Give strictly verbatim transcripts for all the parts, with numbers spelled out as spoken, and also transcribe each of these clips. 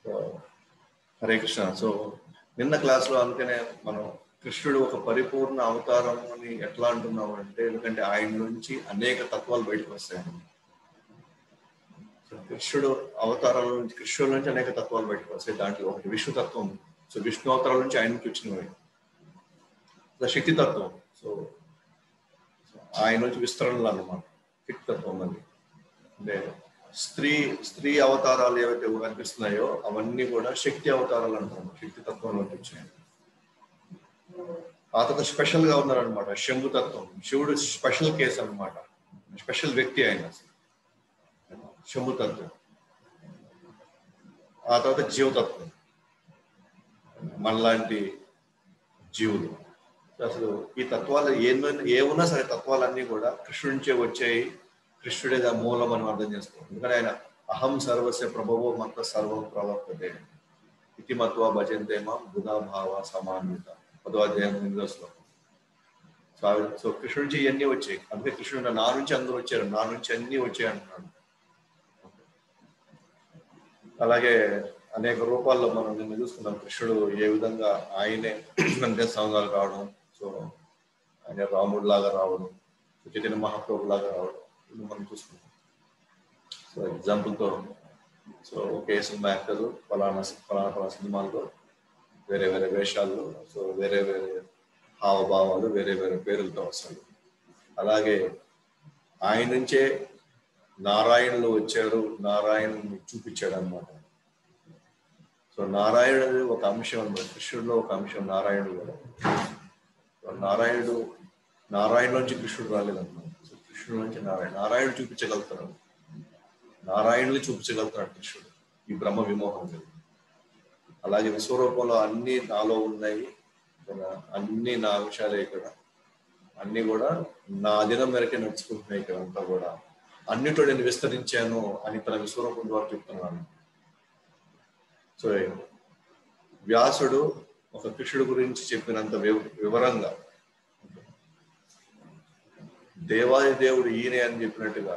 So Hare Krishna. So నిన్న క్లాస్లో అందుకనే మనం కృష్ణుడు ఒక పరిపూర్ణ అవతారం అని ఎట్లా అంటున్నాం అంటే, ఎందుకంటే ఆయన నుంచి అనేక తత్వాలు బయటకు వస్తాయి. సో కృష్ణుడు అవతారాల నుంచి కృష్ణుడి నుంచి అనేక తత్వాలు బయటకు వస్తాయి. దాంట్లో ఒకటి విష్ణుతత్వం. సో విష్ణు అవతారాల నుంచి ఆయన నుంచి వచ్చినవి శక్తితత్వం. సో ఆయన నుంచి విస్తరణలు అన్నమాట శక్తితత్వం. అది అంటే స్త్రీ స్త్రీ అవతారాలు ఏవైతే కనిపిస్తున్నాయో అవన్నీ కూడా శక్తి అవతారాలు అంటారు, శక్తి తత్వం నుంచి వచ్చాయి. ఆ తర్వాత స్పెషల్ గా ఉన్నారనమాట శంభుతత్వం. శివుడు స్పెషల్ కేసు అనమాట, స్పెషల్ వ్యక్తి ఆయన శంభుతత్వం. ఆ తర్వాత జీవతత్వం, మనలాంటి జీవులు. అసలు ఈ తత్వాలు ఏమైనా ఏమున్నా సరే తత్వాలన్నీ కూడా కృష్ణుడి నుంచే వచ్చాయి. కృష్ణుడే మూలం అని అర్థం చేసుకోండి. ఎందుకంటే ఆయన అహం సర్వస్య ప్రభవో మత సర్వం ప్రవర్తతే ఇతి మత్వ భజంతే మాం బుధా భావ సమాన్విత పదవాధ్యాయం ఎనిమిదో శ్లోకం. సో సో కృష్ణుడి నుంచి ఇవన్నీ వచ్చాయి. అందుకే కృష్ణుడు నా నుంచి అందరూ వచ్చారు, నా నుంచి అన్ని వచ్చాయి అంటున్నాడు. అలాగే అనేక రూపాల్లో మనం నిన్న చూసుకున్నాం కృష్ణుడు ఏ విధంగా ఆయనే అంటే సంఘాలు రావడం, సో ఆయన రాముడు లాగా రావడం, చైతన్య మహాప్రభు లాగా రావడం మనం చూసుకున్నాం. సో ఎగ్జాంపుల్తో సో ఒకే సినిమా యాక్టర్ ఫలానా ఫలానా ఫలానా సినిమాల్లో వేరే వేరే వేషాలు, సో వేరే వేరే హావభావాలు, వేరే వేరే పేర్లతో వస్తాడు. అలాగే ఆయన నుంచే నారాయణులు వచ్చారు, నారాయణుని చూపించాడు అనమాట. సో నారాయణుడు ఒక అంశం అనమాట, కృష్ణుడిలో ఒక అంశం నారాయణుడు కూడా. నారాయణుడు నారాయణ నుంచి కృష్ణుడు రాలేదన్నమాట. సో కృష్ణుడు నుంచి నారాయణ నారాయణుడు చూపించగలుగుతాడు, నారాయణుని చూపించగలుగుతాడు కృష్ణుడు ఈ బ్రహ్మ విమోహం. అలాగే విశ్వరూపంలో అన్ని నాలో ఉన్నాయి, అన్ని నా అంశాలే, ఇక్కడ అన్ని కూడా నా అధీనం మేరకే నడుచుకుంటున్నాయి. ఇక్కడ అంతా కూడా అన్నిట్లో నేను విస్తరించాను అని తన విశ్వరూపం ద్వారా చెప్తున్నాను. సో వ్యాసుడు ఒక కృష్ణుడు గురించి చెప్పినంత వివరంగా దేవాది దేవుడు ఈయనే అని చెప్పినట్టుగా,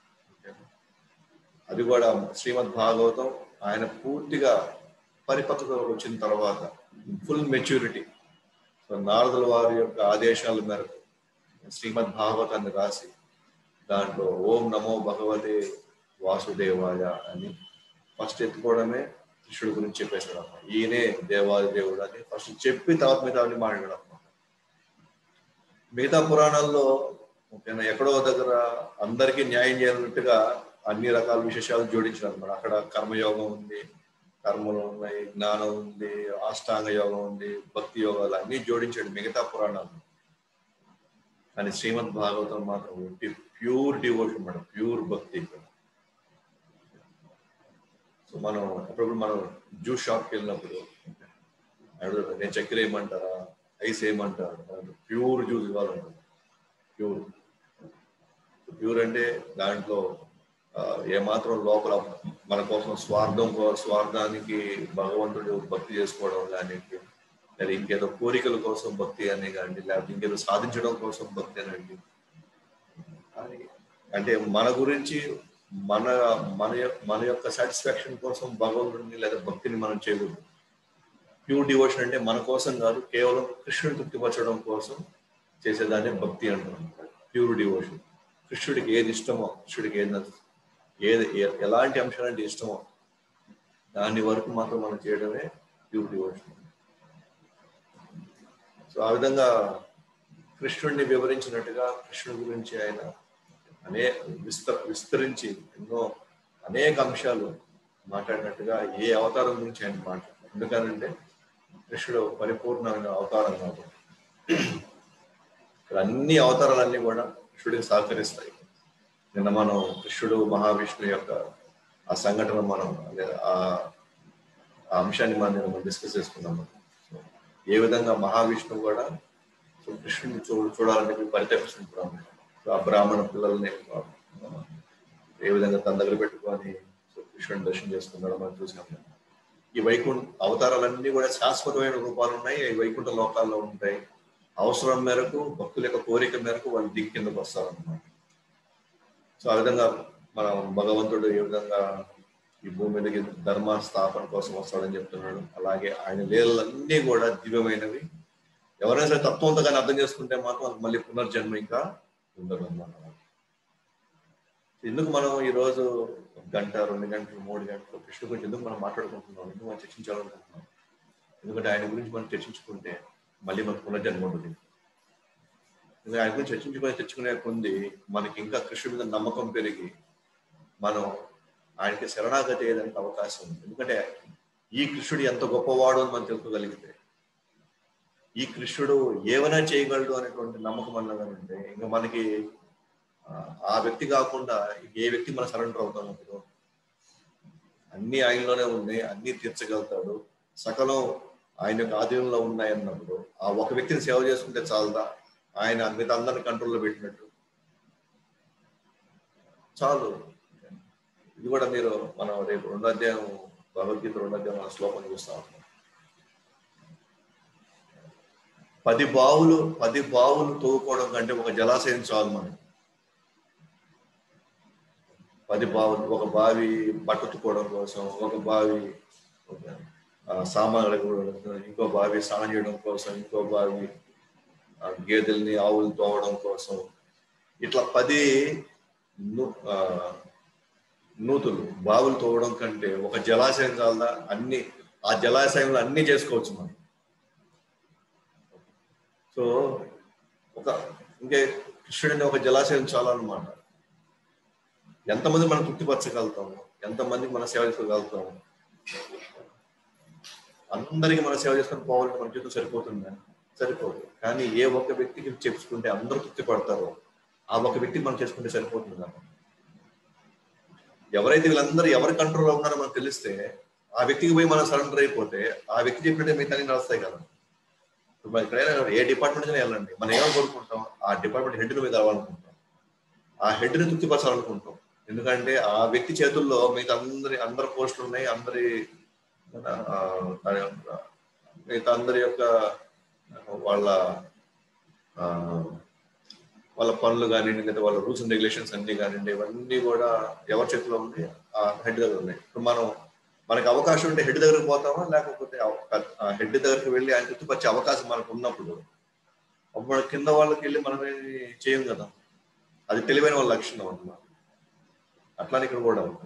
అది కూడా శ్రీమద్ భాగవతం ఆయన పూర్తిగా పరిపక్వత వచ్చిన తర్వాత ఫుల్ మెచ్యూరిటీ, సో నారదుల వారి యొక్క ఆదేశాల మేరకు శ్రీమద్ భాగవతాన్ని రాసి దాంట్లో ఓం నమో భగవతే వాసుదేవాయ అని ఫస్ట్ ఎత్తుకోవడమే కృష్ణుడి గురించి చెప్పేశాడు అన్నమాట. ఈయనే దేవాది దేవుడు అని ఫస్ట్ చెప్పి తర్వాత మిగతా అన్ని మాట్లాడాడు అన్నమాట. మిగతా పురాణాల్లో ఓకేనా ఎక్కడో దగ్గర అందరికీ న్యాయం చేయాలన్నట్టుగా అన్ని రకాల విశేషాలు జోడించారు అన్నమాట. అక్కడ కర్మయోగం ఉంది, కర్మలు ఉన్నాయి, జ్ఞానం ఉంది, అష్టాంగ యోగం ఉంది, భక్తి యోగాలు అన్ని జోడించాడు మిగతా పురాణాలు. కానీ శ్రీమద్ భాగవతం మాత్రం ప్యూర్ డివోషన్ అన్నమాట, ప్యూర్ భక్తి. సో మనం అప్పుడప్పుడు మనం జ్యూస్ షాప్కి వెళ్ళినప్పుడు అడుగుతారు, నేను చక్కెర వేయమంటారా, ఐస్ వేయమంటారు, ప్యూర్ జ్యూస్ ఇవ్వాలంటారు. ప్యూర్ ప్యూర్ అంటే దాంట్లో ఏమాత్రం లోపల మన కోసం స్వార్థం స్వార్థానికి భగవంతుడు భక్తి చేసుకోవడం కానీ, లేదా ఇంకేదో కోరికల కోసం భక్తి అని కానీ, లేకపోతే ఇంకేదో సాధించడం కోసం భక్తి అనండి. అంటే మన గురించి మన మన మన యొక్క సాటిస్ఫాక్షన్ కోసం భగవంతుడిని లేదా భక్తిని మనం చేయకూడదు. ప్యూర్ డివోషన్ అంటే మన కోసం కాదు, కేవలం కృష్ణుని తృప్తిపరచడం కోసం చేసేదాన్ని భక్తి అంటున్నాం. ప్యూర్ డివోషన్ కృష్ణుడికి ఏది ఇష్టమో, కృష్ణుడికి ఏది నచ్చుతుంది, ఏది ఎలాంటి అంశాలంటే ఇష్టమో దాని వరకు మాత్రం మనం చేయడమే ప్యూర్ డివోషన్. సో ఆ విధంగా కృష్ణుడిని వివరించినట్టుగా కృష్ణుడి గురించి ఆయన అనే విస్త విస్తరించి ఎన్నో అనేక అంశాలు మాట్లాడినట్టుగా ఏ అవతారం గురించి ఆయన మాట్లాడారు. ఎందుకనంటే కృష్ణుడు పరిపూర్ణమైన అవతారం కాబట్టి ఇక్కడ అన్ని అవతారాలన్నీ కూడా కృష్ణుడికి సహకరిస్తాయి. నిన్న మనం కృష్ణుడు మహావిష్ణు యొక్క ఆ సంఘటన మనం అదే ఆ అంశాన్ని మనం డిస్కస్ చేసుకున్నాము. ఏ విధంగా మహావిష్ణువు కూడా కృష్ణుడిని చూ చూడాలని పరితపిస్తుంటున్నాము. ఆ బ్రాహ్మణ పిల్లల్ని ఏ విధంగా తన దగ్గర పెట్టుకొని కృష్ణుడిని దర్శనం చేసుకున్నాడో మనం చూసాము. ఈ వైకుంఠ అవతారాలన్నీ కూడా శాశ్వతమైన రూపాలు ఉన్నాయి, ఈ వైకుంఠ లోకాల్లో ఉంటాయి. అవసరం మేరకు భక్తుల యొక్క కోరిక మేరకు వాళ్ళు దిక్కు కిందకు వస్తారన్నమాట. సో ఆ విధంగా మనం భగవంతుడు ఏ విధంగా ఈ భూమి మీదకి ధర్మ స్థాపన కోసం వస్తాడని చెప్తున్నాడు. అలాగే ఆయన లీలలన్నీ కూడా దివ్యమైనవి. ఎవరైనా సరే తత్వంతో కానీ అర్థం చేసుకుంటే మాత్రం మళ్ళీ పునర్జన్మ ఇంకా ఉండదు అన్నమాట. ఎందుకు మనం ఈరోజు గంట రెండు గంటలు మూడు గంటలు కృష్ణ గురించి ఎందుకు మనం మాట్లాడుకుంటున్నాం, ఎందుకు మనం చర్చించాలనుకుంటున్నాం? ఎందుకంటే ఆయన గురించి మనం చర్చించుకుంటే మళ్ళీ మనకు పునర్జన్మ ఉంటుంది. ఆయన గురించి చర్చించుకొని తెచ్చుకునే కొంది మనకి ఇంకా కృష్ణుడి మీద నమ్మకం పెరిగి మనం ఆయనకి శరణాగతి అయ్యేదానికి అవకాశం ఉంది. ఎందుకంటే ఈ కృష్ణుడు ఎంత గొప్పవాడు అని మనం తెలుసుకోగలిగితే, ఈ కృష్ణుడు ఏమైనా చేయగలడు అనేటువంటి నమ్మకం అన్నదని ఉంటే ఇంకా మనకి ఆ వ్యక్తి కాకుండా ఏ వ్యక్తి మనం సరెండర్ అవుతాం. ఇప్పుడు అన్ని ఆయనలోనే ఉన్నాయి, అన్ని తీర్చగలుగుతాడు, సకలం ఆయన యొక్క ఆధీనంలో ఉన్నాయన్నప్పుడు ఆ ఒక వ్యక్తిని సేవ చేసుకుంటే చాలదా? ఆయన మిగతా అందరిని కంట్రోల్లో పెట్టినట్టు చాలు. ఇది కూడా మీరు మనం రేపు రెండో అధ్యాయం భగవద్గీత రెండో అధ్యాయం మన శ్లోకం చూస్తా ఉంటాం. పది బావులు పది బావులు తవ్వుకోవడం కంటే ఒక జలాశయం చాలు మనకి. పది బావులు, ఒక బావి బట్టతుకోవడం కోసం, ఒక బావి సామాన్లు కూడా, ఇంకో బావి స్నానం చేయడం కోసం, ఇంకో బావి గేదెల్ని ఆవులు తోవడం కోసం, ఇట్లా పది నూతులు బావులు తోవడం కంటే ఒక జలాశయం చాలదా? అన్ని ఆ జలాశయంలో అన్ని చేసుకోవచ్చు మనం. సో ఒక ఇంకే కృష్ణుడిని ఒక జలాశయం చాలన్నమాట. ఎంతమంది మనం తృప్తిపరచగలుగుతాము, ఎంతమందికి మనం సేవ చేసుకోగలుగుతాము? అందరికీ మనం సేవ చేసుకొని పోవాలంటే మన జీవితం సరిపోతుందా? సరిపోదు. కానీ ఏ ఒక్క వ్యక్తికి చెప్పుకుంటే అందరూ తృప్తి పడతారో ఆ ఒక వ్యక్తికి మనం చేసుకుంటే సరిపోతుందా? ఎవరైతే వీళ్ళందరూ ఎవరి కంట్రోల్లో ఉన్నారో మనకు తెలిస్తే ఆ వ్యక్తికి పోయి మనం సరెండర్ అయిపోతే ఆ వ్యక్తి చెప్పినట్టే మిగతా అన్ని నడుస్తాయి కదా. ఇప్పుడు ఎక్కడైనా ఏ డిపార్ట్మెంట్ అయినా వెళ్ళండి, మనం ఏమో కోరుకుంటాం, ఆ డిపార్ట్మెంట్ హెడ్ని మీద రావాలనుకుంటాం, ఆ హెడ్ని తృప్తిపరచాలనుకుంటాం. ఎందుకంటే ఆ వ్యక్తి చేతుల్లో మిగతా అందరి అందరి పోస్టులు ఉన్నాయి, అందరి మిగతా అందరి యొక్క వాళ్ళ వాళ్ళ పనులు కానివ్వండి, లేదా వాళ్ళ రూల్స్ అండ్ రెగ్యులేషన్స్ అన్ని కానివ్వండి, ఇవన్నీ కూడా ఎవరి చేతిలో ఉంది? ఆ హెడ్ దగ్గర ఉన్నాయి. ఇప్పుడు మనం మనకి అవకాశం ఉంటే హెడ్ దగ్గరకు పోతామా, లేకపోతే ఆ హెడ్ దగ్గరికి వెళ్ళి ఆయన తృప్తిపరిచే అవకాశం మనకు ఉన్నప్పుడు అప్పుడు మన కింద వాళ్ళకి వెళ్ళి మనం చేయం కదా. అది తెలివైన వాళ్ళ లక్షణం అన్నమాట. అట్లానే ఇక్కడ కూడా ఉంది.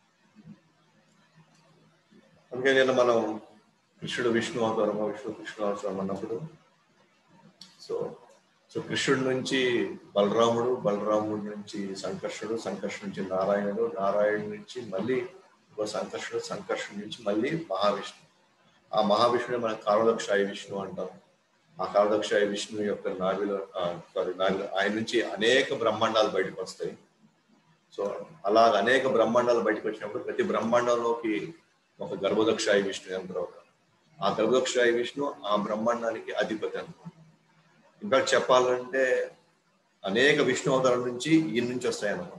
అందుకే నేను మనం కృష్ణుడు విష్ణు అవతారమా, విష్ణు కృష్ణు అవతారం అన్నప్పుడు సో సో కృష్ణుడి నుంచి బలరాముడు, బలరాముడి నుంచి సంకర్షుడు, సంకర్షుడు నుంచి నారాయణుడు, నారాయణ నుంచి మళ్ళీ ఇంకో సంకర్షుడు, సంకర్షుడి నుంచి మళ్ళీ మహావిష్ణు. ఆ మహావిష్ణుడే మన కాలదక్షాయి విష్ణు అంటాం. ఆ కాలదక్షాయి విష్ణు యొక్క నాభిలో సారీ నాభి ఆయన నుంచి అనేక బ్రహ్మాండాలు బయటకు వస్తాయి. సో అలాగ అనేక బ్రహ్మాండాలు బయటకు వచ్చినప్పుడు ప్రతి బ్రహ్మాండంలోకి ఒక గర్భదక్షాయి విష్ణు యంత్రం. ఆ గర్భదక్షాయి విష్ణు ఆ బ్రహ్మాండానికి అధిపతి అనుకోండి. ఇన్ఫాక్ట్ చెప్పాలంటే అనేక విష్ణు అవతారాల నుంచి ఈయన నుంచి వస్తాయన్నమాట.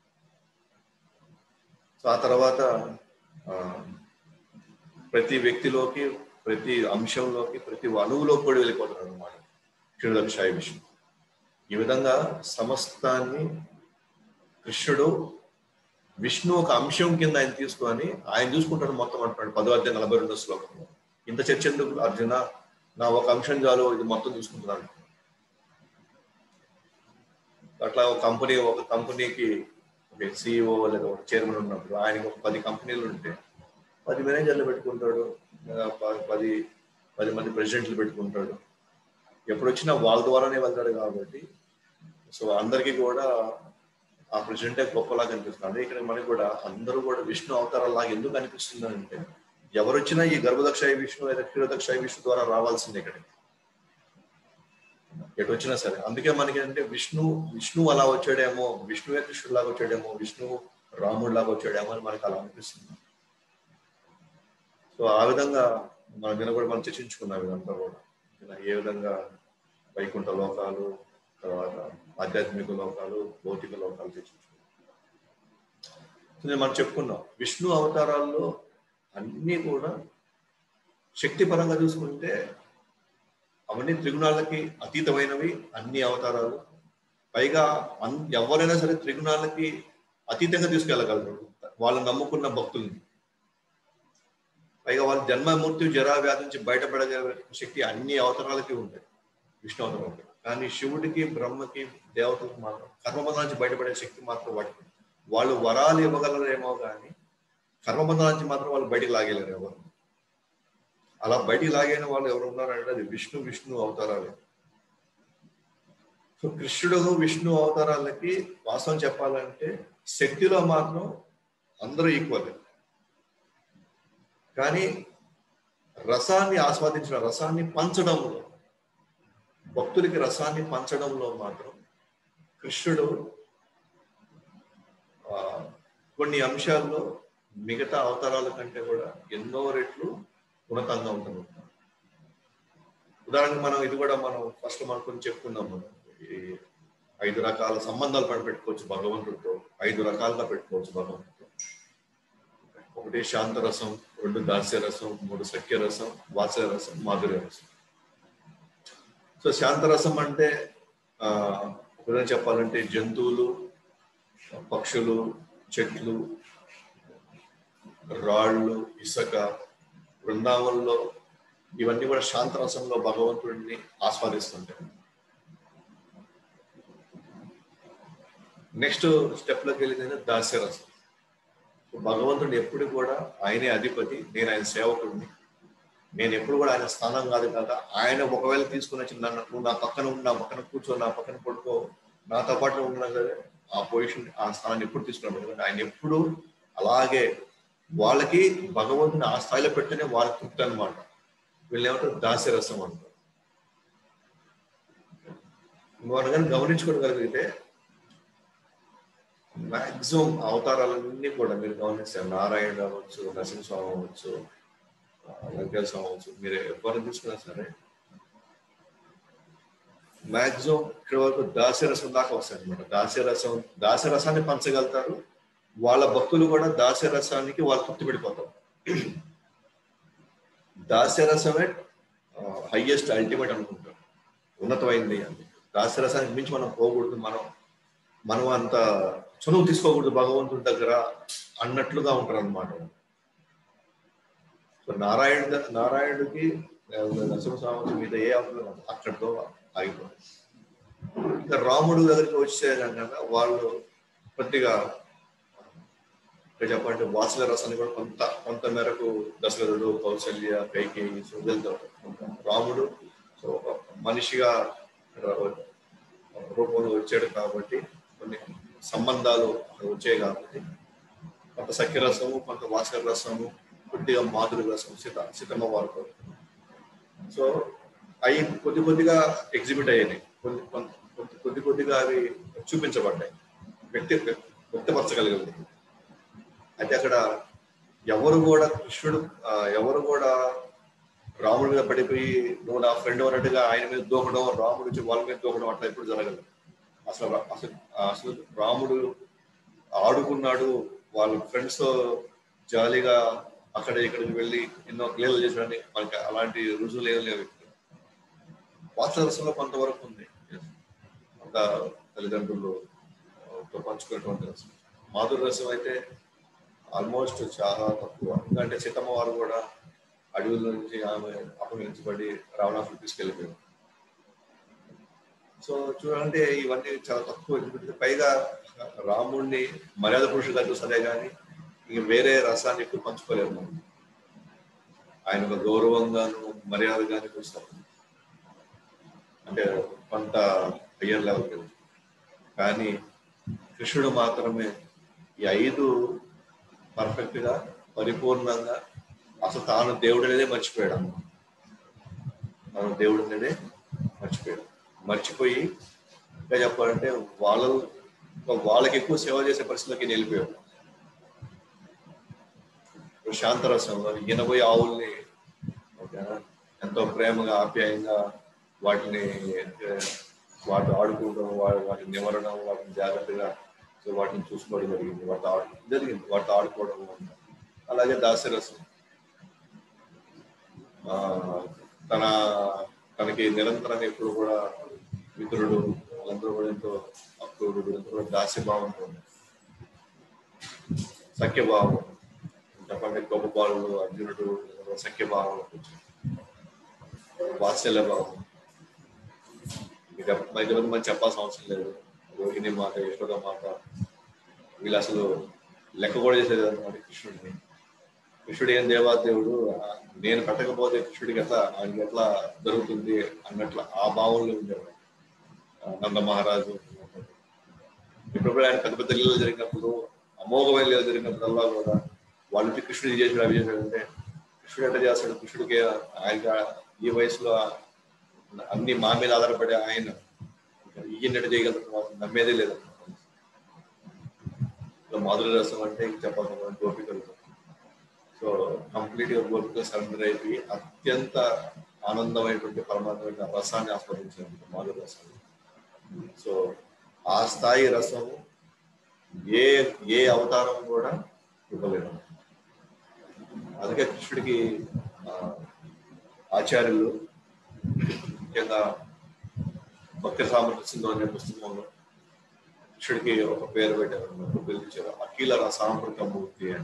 సో ఆ తర్వాత ప్రతి వ్యక్తిలోకి, ప్రతి అంశంలోకి, ప్రతి అణువులోకి కూడా వెళ్ళిపోతారు అనమాట క్షీరదక్షాయి విష్ణు. ఈ విధంగా సమస్తాన్ని కృష్ణుడు విష్ణు ఒక అంశం కింద ఆయన తీసుకొని ఆయన చూసుకుంటాడు మొత్తం అంటున్నాడు పదో అధ్యాయం నలభై రెండో శ్లోకంలో. ఇంత చర్చ ఎందుకు అర్జున, నా ఒక అంశం చాలు, ఇది మొత్తం చూసుకుంటున్నాను. అట్లా ఒక కంపెనీ ఒక కంపెనీకి ఒక సిఇఓ లేదా ఒక చైర్మన్ ఉన్నప్పుడు ఆయనకి ఒక పది కంపెనీలు ఉంటే పది మేనేజర్లు పెట్టుకుంటాడు, పది పది మంది ప్రెసిడెంట్లు పెట్టుకుంటాడు. ఎప్పుడు వచ్చినా వాళ్ళ ద్వారానే వెళ్తాడు కాబట్టి సో అందరికీ కూడా ఆ ప్రెసిడెంటే గొప్పలాగా అనిపిస్తుంది. అదే ఇక్కడ మనకి కూడా అందరూ కూడా విష్ణు అవతారాలాగా ఎందుకు అనిపిస్తుంది అంటే ఎవరు వచ్చినా ఈ గర్భదక్షాయి విష్ణు లేదా క్షీరదక్షాయి విష్ణు ద్వారా రావాల్సిందే ఇక్కడికి ఎటు వచ్చినా సరే. అందుకే మనకి అంటే విష్ణు విష్ణు అలా వచ్చాడేమో, విష్ణువే కృష్ణుడు లాగా వచ్చాడేమో, విష్ణు రాముడు లాగా వచ్చాడేమో అని మనకు అలా అనిపిస్తుంది. సో ఆ విధంగా మన మీద కూడా మనం చర్చించుకున్నాం ఇదంతా కూడా, ఏ విధంగా వైకుంఠ లోకాలు, తర్వాత ఆధ్యాత్మిక లోకాలు, భౌతిక లోకాలు చర్చించుకున్నాం. మనం చెప్పుకున్నాం విష్ణు అవతారాల్లో అన్నీ కూడా శక్తి పరంగా చూసుకుంటే అవన్నీ త్రిగుణాలకి అతీతమైనవి అన్ని అవతారాలు. పైగా ఎవరైనా సరే త్రిగుణాలకి అతీతంగా తీసుకెళ్ళగలరు వాళ్ళు నమ్ముకున్న భక్తుల్ని. పైగా వాళ్ళ జన్మ మృత్యు జరా వ్యాధి నుంచి బయటపడగల శక్తి అన్ని అవతారాలకి ఉంటాయి, విష్ణు అవతారాలకి. కానీ శివుడికి, బ్రహ్మకి, దేవతలకు మాత్రం కర్మబంధం నుంచి బయటపడే శక్తి మాత్రం వాటికి. వాళ్ళు వరాలు ఇవ్వగలరేమో కానీ కర్మబంధం నుంచి మాత్రం వాళ్ళు బయటికి లాగలేరు ఎవరు. అలా బయటికి లాగైన వాళ్ళు ఎవరు ఉన్నారంటే అది విష్ణు విష్ణు అవతారాలే. సో కృష్ణుడు విష్ణు అవతారాలకి వాస్తవం చెప్పాలంటే శక్తిలో మాత్రం అందరూ ఈక్వల్. కానీ రసాన్ని ఆస్వాదించడం, రసాన్ని పంచడంలో, భక్తులకి రసాన్ని పంచడంలో మాత్రం కృష్ణుడు ఆ కొన్ని అంశాల్లో మిగతా అవతారాల కంటే కూడా ఎన్నో రెట్లు ఉన్నతంగా ఉంటుంది. ఉదాహరణకు మనం ఇది కూడా మనం ఫస్ట్ మనం కొన్ని చెప్పుకున్నాం. మనం ఈ ఐదు రకాల సంబంధాలు పని పెట్టుకోవచ్చు భగవంతుడితో, ఐదు రకాలుగా పెట్టుకోవచ్చు భగవంతుడితో. ఒకటి శాంతరసం, రెండు దాస్యరసం, మూడు సఖ్యరసం, వాత్సల్యరసం, మాధుర్య రసం. సో శాంతరసం అంటే ఆ ఉదాహరణ చెప్పాలంటే జంతువులు, పక్షులు, చెట్లు, రాళ్ళు, ఇసుక, బృందావనంలో ఇవన్నీ కూడా శాంతరసంలో భగవంతుడిని ఆస్వాదిస్తుంటాయి. నెక్స్ట్ స్టెప్ లోకి వెళ్ళింది దాస్యరసం. భగవంతుడిని ఎప్పుడు కూడా ఆయనే అధిపతి, నేను ఆయన సేవకుడిని, నేను ఎప్పుడు కూడా ఆయన స్థానం కాదు కదా. ఆయన ఒకవేళ తీసుకుని వచ్చి నన్ను నువ్వు నా పక్కన ఉండి నా పక్కన కూర్చో, నా పక్కన పడుకో, నాతో పాటు ఉన్నా సరే ఆ పొజిషన్ ఆ స్థానాన్ని ఎప్పుడు తీసుకున్నాడు. ఆయన ఎప్పుడు అలాగే వాళ్ళకి భగవంతుని ఆ స్థాయిలో పెడితేనే వాళ్ళకి తృప్తి అనమాట. వీళ్ళు ఏమంటారు దాస్యరసం అంటారు. మనం కానీ గమనించుకోగలిగితే మాక్సిమం అవతారాలన్నీ కూడా మీరు గమనిస్తారు. నారాయణ అవ్వచ్చు, నరసింహస్వామి అవ్వచ్చు, వెంకటేశ్వర స్వామి అవ్వచ్చు, మీరు ఎవరిని తీసుకున్నా సరే మాక్సిమం ఇక్కడ వరకు దాస్యరసం దాకా వస్తాయి అనమాట. దాస్యరసం దాస్యరసాన్ని పంచగలుగుతారు. వాళ్ళ భక్తులు కూడా దాస్యరసానికి వాళ్ళు తృప్తి పడిపోతారు. దాస్యరసమే హైయెస్ట్ అల్టిమేట్ అనుకుంటారు, ఉన్నతమైంది అని. దాస్యరసానికి మించి మనం పోకూడదు, మనం మనం అంత చనువు తీసుకోకూడదు భగవంతుడి దగ్గర అన్నట్లుగా ఉంటారు అనమాట. సో నారాయణ నారాయణుడికి నరసింహస్వామి మీద ఏ అవసరం అక్కడితో ఆగిపోతుంది. ఇంకా రాముడు దగ్గరికి వచ్చేదాకా వాళ్ళు కొద్దిగా చెప్పాలంటే వాత్సల్య రసాన్ని కూడా కొంత కొంత మేరకు దశరథుడు, కౌసల్య, కైకేయి వెళ్తారు. రాముడు సో ఒక మనిషిగా రూపంలో వచ్చాడు కాబట్టి కొన్ని సంబంధాలు వచ్చాయి కాబట్టి కొంత సఖ్య రసము, కొంత వాత్సల్య రసము, కొద్దిగా మాధుర్య రసం సీత సీతమ్మ వారితో. సో అవి కొద్ది కొద్దిగా ఎగ్జిబిట్ అయ్యాయి, కొద్ది కొద్ది కొద్దిగా అవి చూపించబడ్డాయి, వ్యక్తి వ్యక్తపరచగలిగింది. అయితే అక్కడ ఎవరు కూడా కృష్ణుడు ఎవరు కూడా రాముడి మీద పడిపోయి నువ్వు నా ఫ్రెండ్ అన్నట్టుగా ఆయన మీద దూకడం, రాముడు వచ్చి వాళ్ళ మీద దూకడం అట్లా ఎప్పుడు జరగదు. అసలు అసలు అసలు రాముడు ఆడుకున్నాడు, వాళ్ళ ఫ్రెండ్స్ జాలీగా అక్కడ ఇక్కడికి వెళ్ళి ఎన్నో క్లియర్లు చేసాడని మనకి అలాంటి రుజువులు ఏం లేవు. వాత్సల్యంలో కొంతవరకు ఉంది, అంత తల్లిదండ్రులు పంచుకునేటువంటి రసం. మాధుర్య రసం అయితే ఆల్మోస్ట్ చాలా తక్కువ. ఎందుకంటే సీతమ్మ వారు కూడా అడవుల నుంచి ఆమె అపహరించబడి రావణాసుడు తీసుకెళ్ళిపోయారు. సో చూడాలంటే ఇవన్నీ చాలా తక్కువ. పైగా రాముడిని మర్యాద పురుషుడుగా చూస్తారే కానీ ఇంక వేరే రసాన్ని ఎక్కువ పంచుకోలేరు మనం. ఆయన ఒక గౌరవంగాను మర్యాదగానే చూస్తాం, అంటే కొంత హయ్యర్ లెవెల్. కానీ కృష్ణుడు మాత్రమే ఈ ఐదు పర్ఫెక్ట్ గా పరిపూర్ణంగా అసలు తాను దేవుడు అనేదే మర్చిపోయాడు అమ్మ. తాను దేవుడు అనేదే మర్చిపోయాడు. మర్చిపోయి ఇంకా చెప్పాలంటే వాళ్ళ వాళ్ళకి ఎక్కువ సేవ చేసే పరిస్థితిలోకి వెళ్ళిపోయాడు. శాంతరసంలో ఎనభై ఆవుల్ని ఎంతో ప్రేమగా ఆప్యాయంగా వాటిని వాటి ఆడుకోవడం, వాటిని నివరడం, వాటిని జాగ్రత్తగా సో వాటిని చూసుకోవడం జరిగింది, వాటి ఆడు జరిగింది వాటితో ఆడుకోవడం. అలాగే దాస్యరసం ఆ తన తనకి నిరంతరంగా ఎప్పుడు కూడా మిత్రుడు వాళ్ళందరూ కూడా ఎంతో అక్రూరుడు ఎంతో కూడా దాస్యభావంతో సఖ్యభావం చెప్పండి, గొప్ప బాలుడు అర్జునుడు సఖ్యభావం, వాత్సల్య భావం. ఐదు మంది మనం చెప్పాల్సిన అవసరం లేదు. రోహిణి మాట, యశోద మాట, వీళ్ళు అసలు లెక్క కూడా చేసేది అనమాట కృష్ణుడిని. కృష్ణుడు ఏం దేవాదేవుడు, నేను కట్టకపోతే కృష్ణుడికి ఎట్లా ఆయనకి ఎట్లా జరుగుతుంది అన్నట్లు ఆ భావంలో ఉండేవాడు నంద మహారాజు. ఇప్పుడు ఆయన పెద్ద పెద్ద లీలలు జరిగినప్పుడు, అమోఘమైన లీలలు జరిగినప్పుడల్లా కూడా వాళ్ళు కృష్ణుడు చేసాడు అవి చేశాడు అంటే, కృష్ణుడు ఎట్లా చేస్తాడు, కృష్ణుడికి ఆయన ఈ వయసులో అన్ని మా మీద ఆధారపడే ఆయన ఈయనట్టు చేయగలుగుతున్న నమ్మేదే లేదన్నమాట. మాధురి రసం అంటే ఇంక చెప్పాలి గోపికలు. సో కంప్లీట్ గా గోపికలు సరెండర్ అయిపోయి అత్యంత ఆనందమైనటువంటి పరమాత్మైన రసాన్ని ఆస్వాదించారు మాధురి రసాన్ని. సో ఆ స్థాయి రసం ఏ ఏ అవతారం కూడా ఇవ్వలేదు. అందుకే కృష్ణుడికి ఆచార్యులు ముఖ్యంగా భక్తి సామర్థ్య సింధు అనే పుస్తకంలో కృష్ణుడికి ఒక పేరు పెట్టారు, పిలిచారు అఖిల రసామృతమూర్తి అని.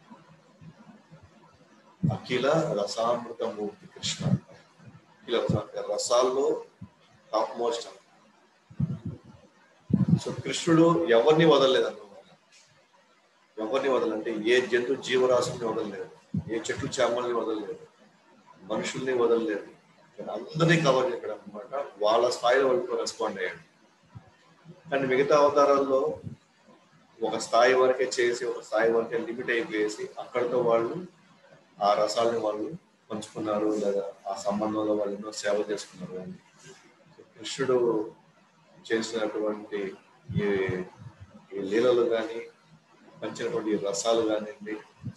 అఖిల రసామృతమూర్తి కృష్ణ. అఖిల రసాల్లో టాప్ మోస్ట్. సో కృష్ణుడు ఎవరిని వదలలేదు అన్నమాట. ఎవరిని వదలంటే ఏ జంతు జీవరాశుల్ని వదలలేదు, ఏ చెట్లు చేమల్ని వదలలేదు, మనుషుల్ని వదలలేదు, అందరినీ కవర్ చేయడం అనమాట. వాళ్ళ స్థాయిలో వాళ్ళతో రెస్పాండ్ అయ్యాడు. కానీ మిగతా అవతారాల్లో ఒక స్థాయి వరకే చేసి, ఒక స్థాయి వరకే లిమిట్ అయిపోయేసి అక్కడితో వాళ్ళు ఆ రసాలని వాళ్ళు పంచుకున్నారు, లేదా ఆ సంబంధంలో వాళ్ళు ఎన్నో సేవ చేసుకున్నారు. కానీ కృష్ణుడు చేసినటువంటి ఈ ఈ లీలలు కానీ, పంచినటువంటి రసాలు కానివ్వండి.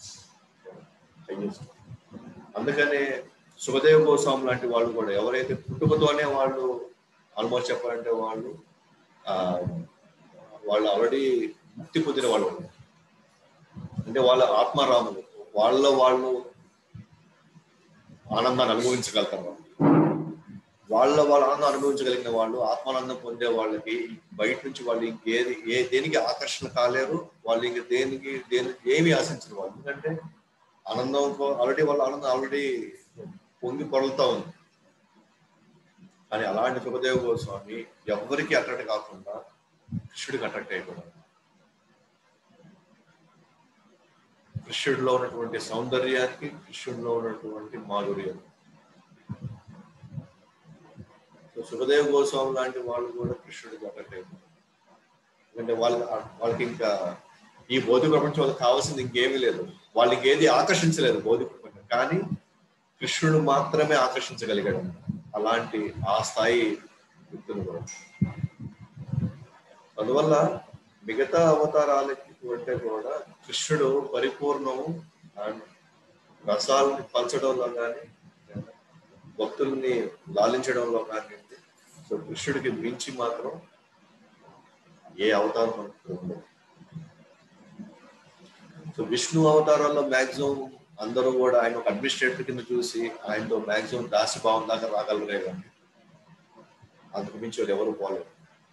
అందుకనే సుఖదేవ గోస్వామి లాంటి వాళ్ళు కూడా ఎవరైతే పుట్టుకతోనే వాళ్ళు ఆల్మోస్ట్ చెప్పాలంటే వాళ్ళు ఆ వాళ్ళు ఆల్రెడీ ముక్తి పొందిన వాళ్ళు, అంటే వాళ్ళ ఆత్మారాములు, వాళ్ళ వాళ్ళు ఆనందాన్ని అనుభవించగలుగుతారు. వాళ్ళ వాళ్ళ ఆనందం అనుభవించగలిగిన వాళ్ళు, ఆత్మానందం పొందే వాళ్ళకి బయట నుంచి వాళ్ళు ఇంకేది ఏ దేనికి ఆకర్షణ కాలేరు. వాళ్ళు ఇంక దేనికి దేనికి ఏమి ఆశించరు వాళ్ళు. ఎందుకంటే ఆనందం ఆల్రెడీ వాళ్ళ ఆనందం ఆల్రెడీ పొంగి పొరలుతా ఉంది. కానీ అలాంటి సుఖదేవ గోస్వామి ఎవరికి అట్రాక్ట్ కాకుండా కృష్ణుడికి అట్రాక్ట్ అయిపోయాడు. కృష్ణుడిలో ఉన్నటువంటి సౌందర్యానికి, కృష్ణుడిలో ఉన్నటువంటి మాధుర్యం. సో సుఖదేవ గోస్వామి లాంటి వాళ్ళు కూడా కృష్ణుడికి అట్రాక్ట్ అయిపోయారు. ఎందుకంటే వాళ్ళ వాళ్ళకి ఇంకా ఈ భౌతిక ప్రపంచం వాళ్ళకి కావాల్సింది ఇంకేమీ లేదు. వాళ్ళకి ఏది ఆకర్షించలేదు భౌతిక ప్రపంచం, కానీ కృష్ణుడు మాత్రమే ఆకర్షించగలిగాడు. అలాంటి ఆ స్థాయి వ్యక్తులు కూడా. అందువల్ల మిగతా అవతారాలకి అంటే కూడా కృష్ణుడు పరిపూర్ణము. రసాలని పంచడంలో కానీ, భక్తుల్ని లాలించడంలో కానీ, సో కృష్ణుడికి మించి మాత్రం ఏ అవతారం ఉండదు. సో విష్ణు అవతారాల్లో మ్యాక్సిమం అందరూ కూడా ఆయన ఒక అడ్మినిస్ట్రేటర్ కింద చూసి ఆయనతో మ్యాక్సిమం దాస్యభావం దాకా రాగలరే, కానీ అంతకు మించి వాళ్ళు ఎవరు పోలేరు.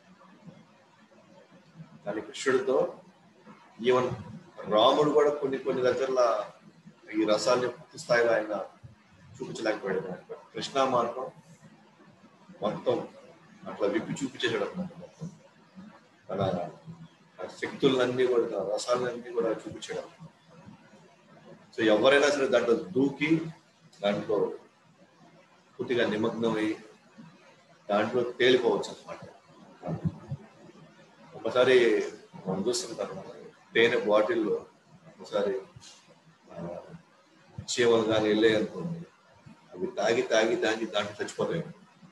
కానీ కృష్ణుడితో ఈవెన్ రాముడు కూడా కొన్ని కొన్ని దగ్గరలో ఈ రసాన్ని పూర్తి స్థాయిలో ఆయన చూపించలేకపోయాడు. కృష్ణ మార్గం మొత్తం అట్లా విప్పి చూపించేసాడు అనమాట. మొత్తం తన శక్తులన్నీ కూడా, రసాలన్నీ కూడా చూపించాడు. సో ఎవరైనా సరే దాంట్లో దూకి, దాంట్లో పూర్తిగా నిమగ్నమై దాంట్లో తేలిపోవచ్చు అనమాట. ఒకసారి మనం చూస్తుంటారు తేనె బాటిల్లో ఒకసారి చీమలు కానీ వెళ్ళాయి అనుకోండి, అవి తాగి తాగి తాగి దాంట్లో చచ్చిపోతాయి.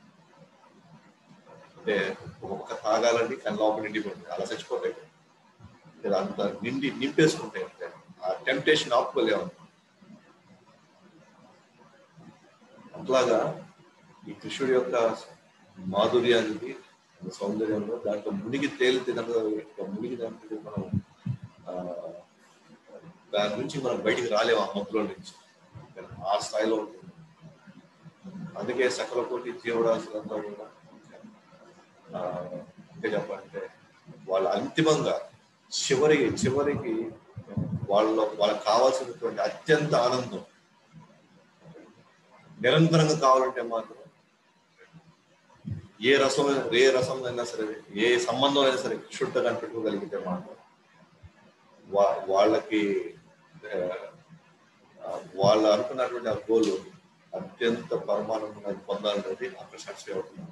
అంటే ఒక్కొక్క తాగాలని కానీ లోపల నిండిపోతుంది, అలా చచ్చిపోతాయి. అంత నిండి నింపేసుకుంటాయి. అంటే ఆ టెంప్టేషన్ ఆపుకోలేము. అట్లాగా ఈ కృష్ణుడి యొక్క మాధుర్యానికి, సౌందర్యంలో దాంట్లో మునిగి తేలితే దాంట్లో మునిగి దాంట్లో మనం ఆ దాని నుంచి మనం బయటికి రాలేము. ఆ మత్తులో నుంచి ఆ స్థాయిలో ఉంటుంది. అందుకే సకల కోటి జీవరాశులంతా కూడా ఆ ఇంకా చెప్పాలంటే వాళ్ళు అంతిమంగా చివరికి చివరికి వాళ్ళలో వాళ్ళకి కావాల్సినటువంటి అత్యంత ఆనందం నిరంతరంగా కావాలంటే మాత్రం ఏ రసం ఏ రసం అయినా సరే, ఏ సంబంధం అయినా సరే కృష్ణుడితో కనిపెట్టుకోగలిగితే మాత్రం వా వాళ్ళకి వాళ్ళు అనుకున్నటువంటి ఆ గోల్ అత్యంత పరమానందంగా పొందాలనేది అక్కడ సాక్షి అవుతున్నారు.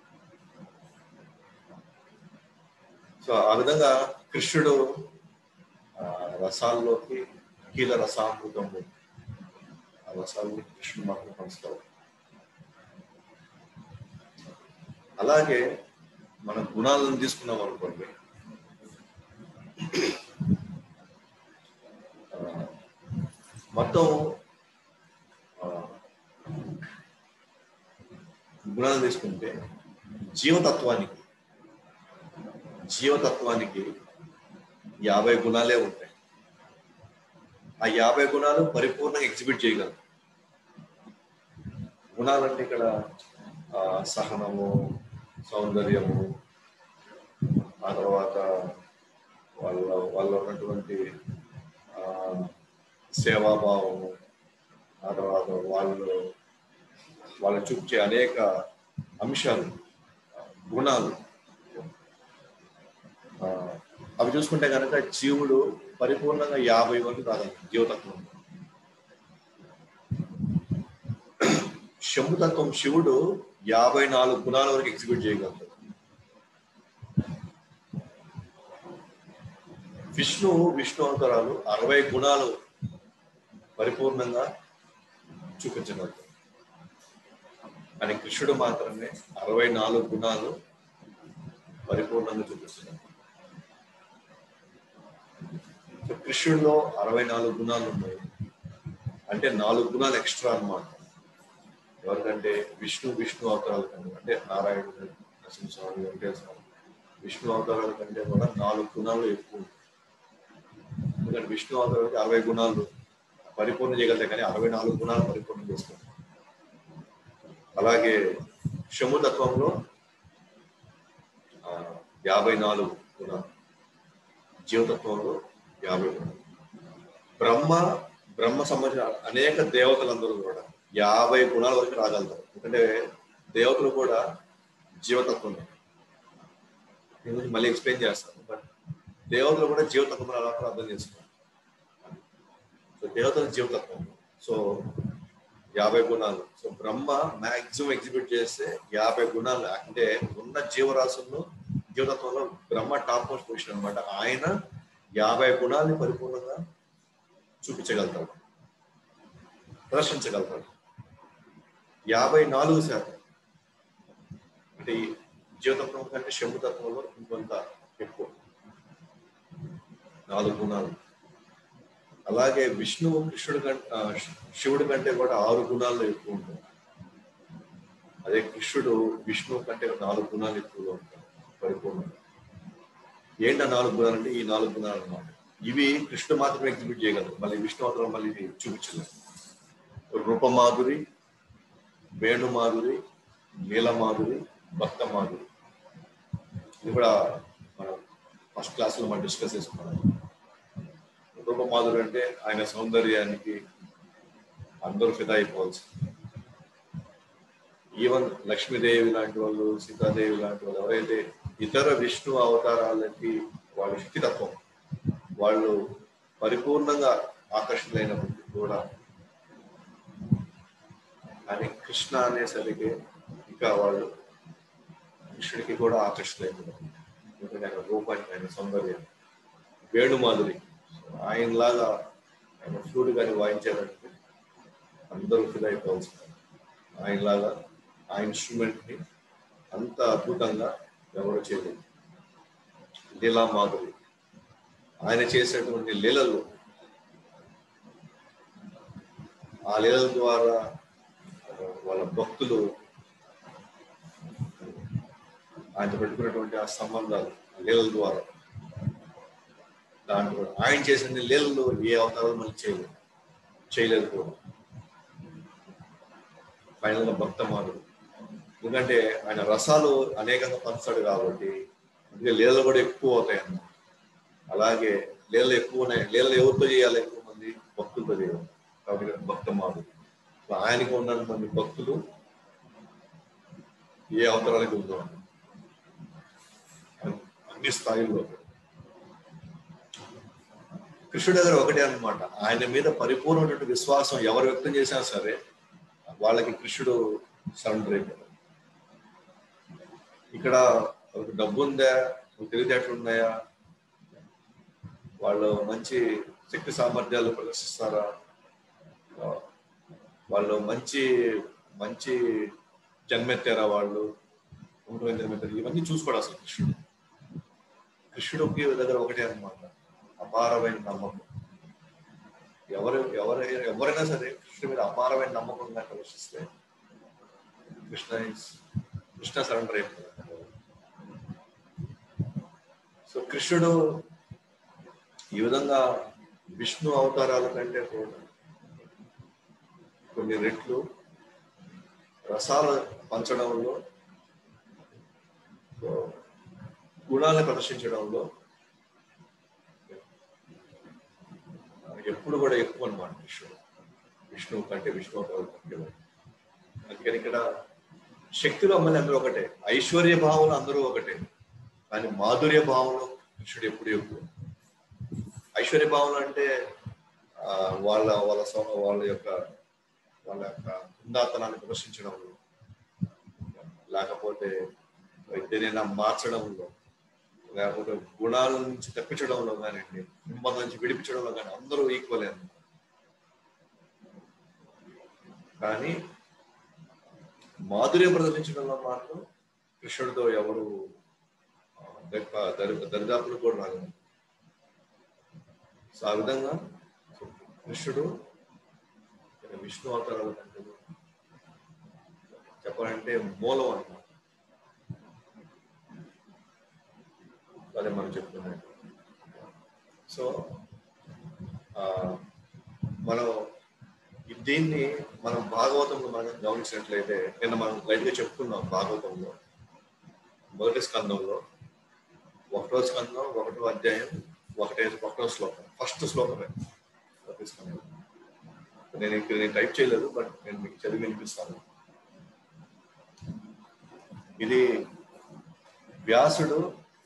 సో ఆ విధంగా కృష్ణుడు ఆ రసాల్లోకి కీల రసామృతంలో ఆ రసాలని కృష్ణుడు మాత్రం పంచుతాడు. అలాగే మన గుణాలను తీసుకున్నాం అనుకోండి, మొత్తం గుణాలు తీసుకుంటే జీవతత్వానికి జీవతత్వానికి యాభై గుణాలే ఉంటాయి. ఆ యాభై గుణాలు పరిపూర్ణంగా ఎగ్జిబిట్ చేయగలరు. గుణాలంటే ఇక్కడ ఆ సహనము, సౌందర్యము, ఆ తర్వాత వాళ్ళ వాళ్ళ ఉన్నటువంటి ఆ సేవాభావము, ఆ తర్వాత వాళ్ళు వాళ్ళు చూపించే అనేక అంశాలు, గుణాలు, అవి చూసుకుంటే కనుక జీవుడు పరిపూర్ణంగా యాభై వరకు కాదు జీవతత్వం. శంభుతత్వం శివుడు యాభై నాలుగు గుణాల వరకు ఎగ్జిబిట్ చేయగలడు. విష్ణు విష్ణు అవతారాలు అరవై గుణాలు పరిపూర్ణంగా చూపించగలరు. కానీ కృష్ణుడు మాత్రమే అరవై నాలుగు గుణాలు పరిపూర్ణంగా చూపిస్తున్నారు. కృష్ణుడిలో అరవై నాలుగు గుణాలు ఉన్నాయి అంటే నాలుగు గుణాలు ఎక్స్ట్రా అన్నమాట. ఎవరికంటే విష్ణు విష్ణు అవతారాల కంటే, అంటే నారాయణుడు, నరసింహస్వామి, వెంకటేశ్వర విష్ణు అవతారాల కంటే కూడా నాలుగు గుణాలు ఎక్కువ. ఎందుకంటే విష్ణు అవతారాలకి అరవై గుణాలు పరిపూర్ణ చేయగలుగుతాయి, కానీ అరవై నాలుగు గుణాలు పరిపూర్ణం చేస్తారు. అలాగే శంభుతత్వంలో యాభై నాలుగు గుణాలు, జీవతత్వంలో యాభై గుణాలు. బ్రహ్మ బ్రహ్మ సంబంధించిన అనేక దేవతలందరూ కూడా యాభై గుణాల వరకు రాగలుగుతారు. ఎందుకంటే దేవతలు కూడా జీవతత్వమే. దీని గురించి మళ్ళీ ఎక్స్ప్లెయిన్ చేస్తాను. బట్ దేవతలు కూడా జీవతత్వం అలా అర్థం చేసుకోవాలి. సో దేవతలు జీవతత్వం, సో యాభై గుణాలు. సో బ్రహ్మ మ్యాక్సిమం ఎగ్జిబిట్ చేస్తే యాభై గుణాలు, అంటే ఉన్న జీవరాశులను జీవతత్వంలో బ్రహ్మ టాప్ మోస్ట్ పొజిషన్ అనమాట. ఆయన యాభై గుణాలని పరిపూర్ణంగా చూపించగలుగుతాడు, ప్రదర్శించగలుగుతాడు. యాభై నాలుగు శాతం అంటే జీవతత్వం కంటే శంభుతత్వంలో ఇంకొంత ఎక్కువ, నాలుగు గుణాలు. అలాగే విష్ణువు కృష్ణుడు కంటే శివుడి కంటే కూడా ఆరు గుణాలు ఎక్కువ ఉంటాయి. అదే కృష్ణుడు విష్ణువు కంటే నాలుగు గుణాలు ఎక్కువగా ఉంటాయి పరిపూర్ణంగా. ఏంటి ఆ నాలుగు గుణాలు అంటే ఈ నాలుగు గుణాలు అన్నమాట. ఇవి కృష్ణుడు మాత్రమే ఎగ్జిబిట్ చేయగలరు, మళ్ళీ విష్ణు అవతారం మళ్ళీ చూపించలేదు. రూపమాధురి, వేణుమాధురి, నీలమాధురి, భక్త మాధురి, ఇది కూడా మనం ఫస్ట్ క్లాస్లో మనం డిస్కస్ చేసుకున్నాం. రూపమాధురి అంటే ఆయన సౌందర్యానికి అందరూ ఫిదా అయిపోవాల్సింది. ఈవెన్ లక్ష్మీదేవి లాంటి వాళ్ళు, సీతాదేవి లాంటి వాళ్ళు ఎవరైతే ఇతర విష్ణు అవతారాలకి వాళ్ళ శక్తితత్వం వాళ్ళు పరిపూర్ణంగా ఆకర్షితులైనప్పటికీ కూడా, కానీ కృష్ణ అనేసరికి ఇంకా వాళ్ళు కృష్ణుడికి కూడా ఆకర్షితులైపోతారు. ఎందుకంటే ఆయన రూపానికి, ఆయన సౌందర్యం. వేణుమాధురి ఆయనలాగా ఆయన ఫ్లూట్ కానీ వాయించారంటే అందరూ ఫిదా అయిపోవాల్సింది. ఆయనలాగా ఆ ఇన్స్ట్రుమెంట్ ని అంత అద్భుతంగా ఎవరు చేయలేదు. లీలా మాధురి ఆయన చేసినటువంటి లీలలు, ఆ లీలల ద్వారా వాళ్ళ భక్తులు ఆయన పెట్టుకున్నటువంటి ఆ సంబంధాలు లీలల ద్వారా, దాంట్లో ఆయన చేసిన లీలలు ఏ అవతారాలు మళ్ళీ చేయలేదు చేయలేదు కూడా. ఫైనల్గా భక్త మాధుడు, ఎందుకంటే ఆయన రసాలు అనేకంగా పంచుతాడు కాబట్టి అందుకే లీలలు కూడా ఎక్కువ అవుతాయి అన్నమాట. అలాగే లీలలు ఎక్కువ ఉన్నాయి. లీలలు ఎవరితో చేయాలి? ఎక్కువ మంది భక్తులతో చేయాలి. కాబట్టి భక్త మాధుడు. ఆయనకు ఉన్నటువంటి భక్తులు ఏ అవతరాలకు ఉందో అన్ని స్థాయిల్లో కృష్ణుడి దగ్గర ఒకటే అన్నమాట. ఆయన మీద పరిపూర్ణమైనటువంటి విశ్వాసం ఎవరు వ్యక్తం చేసినా సరే వాళ్ళకి కృష్ణుడు సరెండర్ అయిపోయాడు. ఇక్కడ డబ్బు ఉందా, తెలివితేటలు ఉన్నాయా, వాళ్ళు మంచి శక్తి సామర్థ్యాలు ప్రదర్శిస్తారా, వాళ్ళు మంచి మంచి జన్మెత్తారా, వాళ్ళు జన్మెత్తారు, ఇవన్నీ చూసుకోడు అసలు కృష్ణుడు. కృష్ణుడికి దగ్గర ఒకటే అన్నమాట, అపారమైన నమ్మకం. ఎవరు ఎవరు ఎవరైనా సరే కృష్ణుడి మీద అపారమైన నమ్మకంగా ప్రదర్శిస్తే కృష్ణ కృష్ణ సరెండర్ అయిపోతారు. సో కృష్ణుడు ఈ విధంగా విష్ణు అవతారాల కంటే కూడా కొన్ని రెట్లు రసాలు పంచడంలో, గుణాలను ప్రదర్శించడంలో ఎప్పుడు కూడా ఎక్కువ అన్నమాట విష్ణువు విష్ణువు కంటే విష్ణు అవతారాలు కంటే. అందుకని ఇక్కడ శక్తిలో అమ్మని అందరూ ఒకటే, ఐశ్వర్య భావంలో అందరూ ఒకటే, కానీ మాధుర్య భావంలో కృష్ణుడు ఎప్పుడు ఎక్కువ. ఐశ్వర్య భావంలో అంటే వాళ్ళ వాళ్ళ వాళ్ళ యొక్క వాళ్ళ యొక్క ఉందాతనాన్ని ప్రదర్శించడంలో, లేకపోతే ఏదైనా మార్చడంలో, లేకపోతే గుణాల నుంచి తప్పించడంలో కానివ్వండి, నిమ్మల నుంచి విడిపించడంలో కానీ అందరూ ఈక్వల్ అన్నమాట. కానీ మాధుర్యం ప్రదర్శించడంలో మాత్రం కృష్ణుడితో ఎవరు దరిదాపులు కూడా రాలేదు. సో ఆ విధంగా కృష్ణుడు విష్ణు అవతారాలు కంటే చెప్పాలంటే మూలం అన్నమాట. అదే మనం చెప్తున్నాం. సో మనం దీన్ని మనం భాగవతంలో మనం గమనించినట్లయితే, నిన్న మనం లైట్గా చెప్పుకున్నాం భాగవతంలో మొదటి స్కందంలో ఒకటో స్కందం ఒకటో అధ్యాయం ఒకటే ఒకటో శ్లోకం, ఫస్ట్ శ్లోకమే మొదటి స్కందం. నేను ఇక్కడ నేను టైప్ చేయలేదు, బట్ నేను మీకు చదివి వినిపిస్తాను. ఇది వ్యాసుడు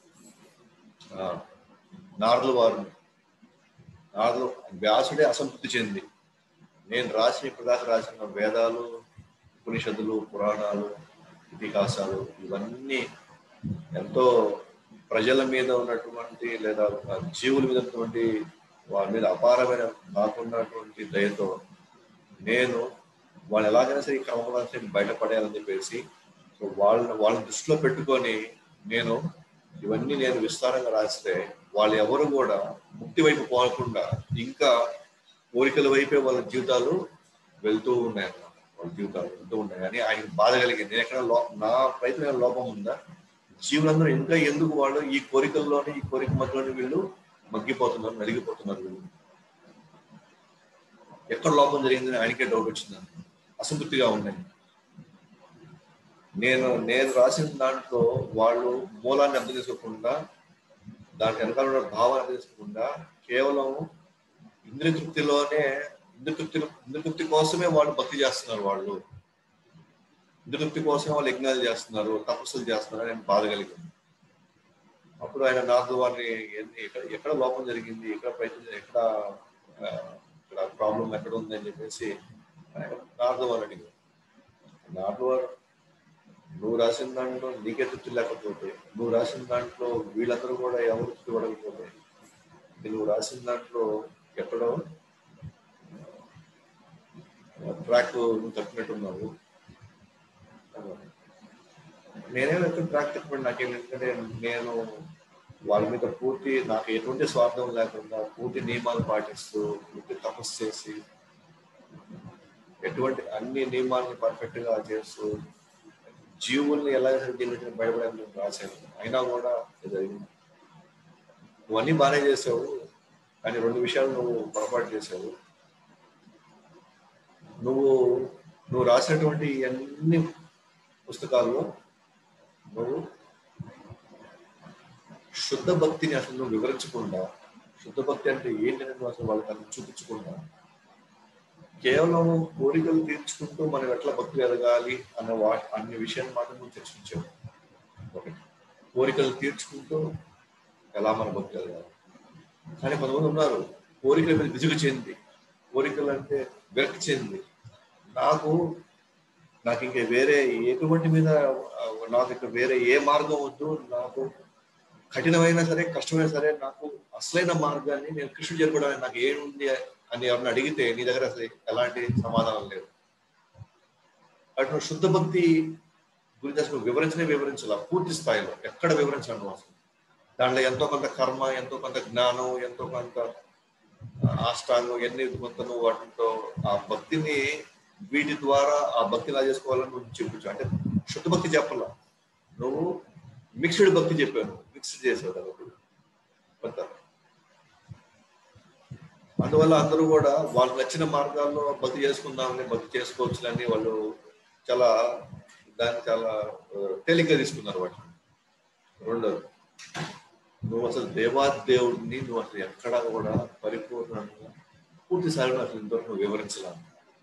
నారదుల వారు నారదులు వ్యాసుడే అసంతృప్తి చెంది, నేను రాసిన ఇప్పటిదాకా రాసిన వేదాలు, ఉపనిషత్తులు, పురాణాలు, ఇతిహాసాలు ఇవన్నీ ఎంతో ప్రజల మీద ఉన్నటువంటి లేదా జీవుల మీద ఉన్నటువంటి వారి మీద అపారమైన నాకున్నటువంటి దయతో నేను వాళ్ళు ఎలాగైనా సరే క్రమపడాల్సి బయటపడేయాలని చెప్పేసి, సో వాళ్ళని వాళ్ళని దృష్టిలో పెట్టుకొని నేను ఇవన్నీ నేను విస్తారంగా రాస్తే వాళ్ళు ఎవరు కూడా ముక్తి వైపు పోకుండా ఇంకా కోరికల వైపే వాళ్ళ జీవితాలు వెళ్తూ ఉన్నాయన్నమాట. వాళ్ళ జీవితాలు వెళ్తూ ఉన్నాయి అని ఆయన బాధ కలిగింది. నేను ఎక్కడ లో నా ప్రయత్నం లోపం ఉందా, జీవులందరూ ఇంకా ఎందుకు వాళ్ళు ఈ కోరికల్లోనే ఈ కోరిక మధ్యలోనే వీళ్ళు మగ్గిపోతున్నారు, నలిగిపోతున్నారు, వీళ్ళు ఎక్కడ లోపం జరిగిందని ఆయనకే డౌట్ వచ్చింది, అసంతృప్తిగా ఉన్నాయి. నేను నేను రాసిన దాంట్లో వాళ్ళు మూలాన్ని అర్థం చేసుకోకుండా, దాని వెనకాల ఉన్న భావాన్ని అర్థం చేసుకోకుండా కేవలం ఇంద్రియ తృప్తిలోనే ఇంద్రియ తృప్తి ఇంద్రియ తృప్తి కోసమే వాళ్ళు భక్తి చేస్తున్నారు, వాళ్ళు ఇంద్రియ తృప్తి కోసమే వాళ్ళు యజ్ఞాలు చేస్తున్నారు, తపస్సులు చేస్తున్నారు అని బాధ కలిగింది. అప్పుడు ఆయన నారదు వారిని ఎక్కడ ఎక్కడ లోపం జరిగింది, ఎక్కడ ప్రయత్నం, ఎక్కడ ఇక్కడ ప్రాబ్లం ఎక్కడ ఉంది అని చెప్పేసి ఆయన నారదు వారు అడిగారు. నారదు వారు, నువ్వు రాసిన దాంట్లో నీకే తృప్తి లేకపోతే, నువ్వు రాసిన దాంట్లో వీళ్ళందరూ కూడా ఎవరు తృప్తి పడకపోతే, నువ్వు రాసిన దాంట్లో ఎక్కడో ట్రాక్ నువ్వు తప్పినట్టున్నావు. నేనేమో ఎక్కడ ట్రాక్ తప్పిపోయి నాకేం, ఎందుకంటే నేను వాళ్ళ మీద పూర్తి నాకు ఎటువంటి స్వార్థం లేకుండా పూర్తి నియమాలు పాటిస్తూ పూర్తి తపస్సు చేసి ఎటువంటి అన్ని నియమాలను పర్ఫెక్ట్ గా చేస్తూ జీవుల్ని ఎలా జీవితం బయటపడాలని రాశాను. అయినా కూడా జరిగింది. నువ్వన్నీ బాగానే చేసావు, కానీ రెండు విషయాలు నువ్వు పొరపాటు చేసావు. నువ్వు నువ్వు రాసినటువంటి అన్ని పుస్తకాల్లో నువ్వు శుద్ధ భక్తిని అసలు నువ్వు వివరించకుండా శుద్ధ భక్తి అంటే ఏంటనే నువ్వు అసలు వాళ్ళకి అది చూపించకుండా కేవలం కోరికలు తీర్చుకుంటూ మనం ఎట్లా భక్తి ఎదగాలి అన్న వా అన్ని విషయాన్ని మాత్రం నువ్వు చర్చించావు. ఒకటి, కోరికలు తీర్చుకుంటూ ఎలా మన భక్తి ఎదగాలి. కానీ కొంతమంది ఉన్నారు కోరికల మీద విసుగు చెంది, కోరికలు అంటే విరక్తి చెంది, నాకు నాకు ఇంకా వేరే ఎటువంటి మీద నాకు ఇంకా వేరే ఏ మార్గం వద్దు, నాకు కఠినమైనా సరే కష్టమైనా సరే నాకు అసలైన మార్గాన్ని నేను కృష్ణుడు చేరుకోవడానికి నాకు ఏముంది అని ఎవరిని అడిగితే నీ దగ్గర అసలు ఎలాంటి సమాధానం లేదు. అటు శుద్ధ భక్తి గురించి అసలు వివరించనే వివరించాల పూర్తి స్థాయిలో ఎక్కడ వివరించాను అసలు. దాంట్లో ఎంతో కొంత కర్మ, ఎంతో కొంత జ్ఞానం, ఎంతో కొంత అష్టాంగం, ఎన్ని కొంత నువ్వు వాటితో ఆ భక్తిని వీటి ద్వారా ఆ భక్తి ఎలా చేసుకోవాలని నువ్వు చెప్పచ్చు. అంటే శుద్ధ భక్తి చెప్పాల, నువ్వు మిక్స్డ్ భక్తి చెప్పాను, మిక్స్డ్ చేసావు కదా. కొంత అందువల్ల అందరూ కూడా వాళ్ళకి నచ్చిన మార్గాల్లో భక్తి చేసుకుందామని భక్తి చేసుకోవచ్చులని వాళ్ళు చాలా దాన్ని చాలా తేలిగ్గా తీసుకున్నారు వాటిని. రెండోది, నువ్వు అసలు దేవాదేవుడిని నువ్వు అసలు ఎక్కడా కూడా పరిపూర్ణంగా పూర్తి స్థాయిలో అసలు ఇంతవరకు నువ్వు వివరించలా.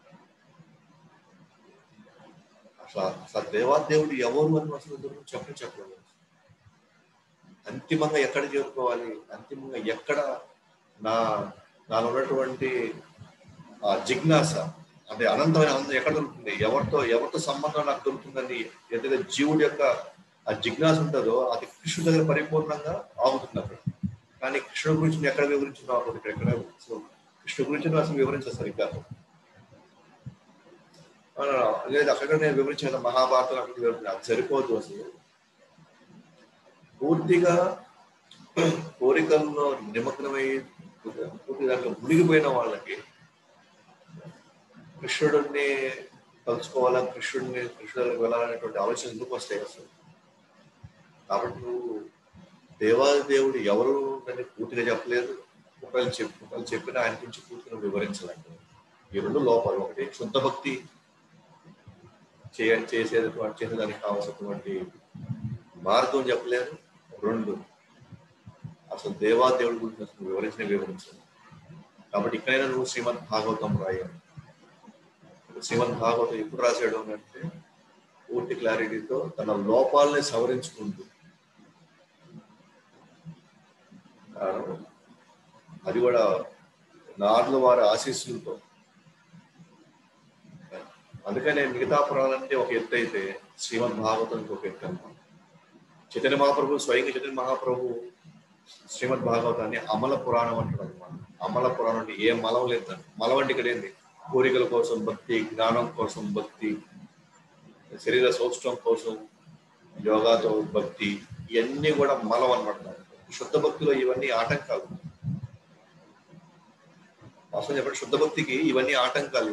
అసలు అసలు దేవాదేవుడు ఎవరు అని అసలు ఇంతవరకు చెప్పని చెప్పలేదు. అంతిమంగా ఎక్కడ చేరుకోవాలి, అంతిమంగా ఎక్కడ నా నాలో ఉన్నటువంటి ఆ జిజ్ఞాస అంటే అనంతమైన ఆనందం ఎక్కడ దొరుకుతుంది, ఎవరితో ఎవరితో సంబంధం నాకు దొరుకుతుందని ఏదైతే జీవుడి యొక్క ఆ జిజ్ఞాస ఉంటుందో అది కృష్ణుడి దగ్గర పరిపూర్ణంగా ఆగుతుంది అక్కడ. కానీ కృష్ణుడి గురించి ఎక్కడ వివరించున్నావు, ఇక్కడ ఎక్కడ కృష్ణుడి గురించి అసలు వివరించారు సరిగ్గా లేదు. అక్కడ నేను వివరించిన మహాభారతం అక్కడ వివరించిన అది సరిపోదు. అసలు పూర్తిగా కోరికల్లో నిమగ్నమై పూర్తి దాంట్లో మునిగిపోయిన వాళ్ళకి కృష్ణుడిని కలుసుకోవాలా, కృష్ణుడిని కృష్ణుడి దగ్గరికి వెళ్ళాలనేటువంటి ఆలోచన ఎందుకు వస్తాయి అసలు. కాబట్టి నువ్వు దేవాదేవుడు ఎవరు అని పూర్తిగా చెప్పలేదు, ఒకవేళ చెప్పు ఒకవేళ చెప్పిన ఆయన గురించి పూర్తిగా వివరించాలంటే ఈ రెండు లోపాలు. ఒకటి, శుద్ధ భక్తి చేయ చేసేటటువంటి చేసేదానికి కావాల్సినటువంటి మార్గం చెప్పలేదు. రెండు, అసలు దేవాదేవుడి గురించి అసలు వివరించిన వివరించాలి. కాబట్టి ఇక్కడైనా నువ్వు శ్రీమద్ భాగవతం రాయాలి. శ్రీమద్ భాగవతం ఎప్పుడు రాసేయడం అంటే పూర్తి క్లారిటీతో తన లోపాలని సవరించుకుంటూ, అది కూడా నార్లు వారి ఆశీస్సులతో. అందుకనే మిగతా పురాణాలంటే ఒక ఎత్తు అయితే శ్రీమద్ భాగవతం ఒక ఎత్తు అన్నమాట. చైతన్య మహాప్రభు స్వయంగా చైతన్య మహాప్రభు శ్రీమద్ భాగవతాన్ని అమల పురాణం అంటాడు అనమాట. అమల పురాణం అంటే ఏ మలం లేదండి. మలం అంటే ఇక్కడ ఏంటి, కోరికల కోసం భక్తి, జ్ఞానం కోసం భక్తి, శరీర సౌష్ఠవం కోసం యోగాతో భక్తి, ఇవన్నీ కూడా మలం అనమాట. శుద్ధ భక్తిలో ఇవన్నీ ఆటంకాలు. అసలు చెప్పండి, శుద్ధ భక్తికి ఇవన్నీ ఆటంకాలు.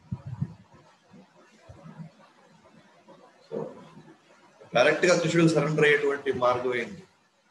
సో డైరెక్ట్ గా కృష్ణుడికి సరెండర్ అయ్యేటువంటి మార్గం ఏంటి,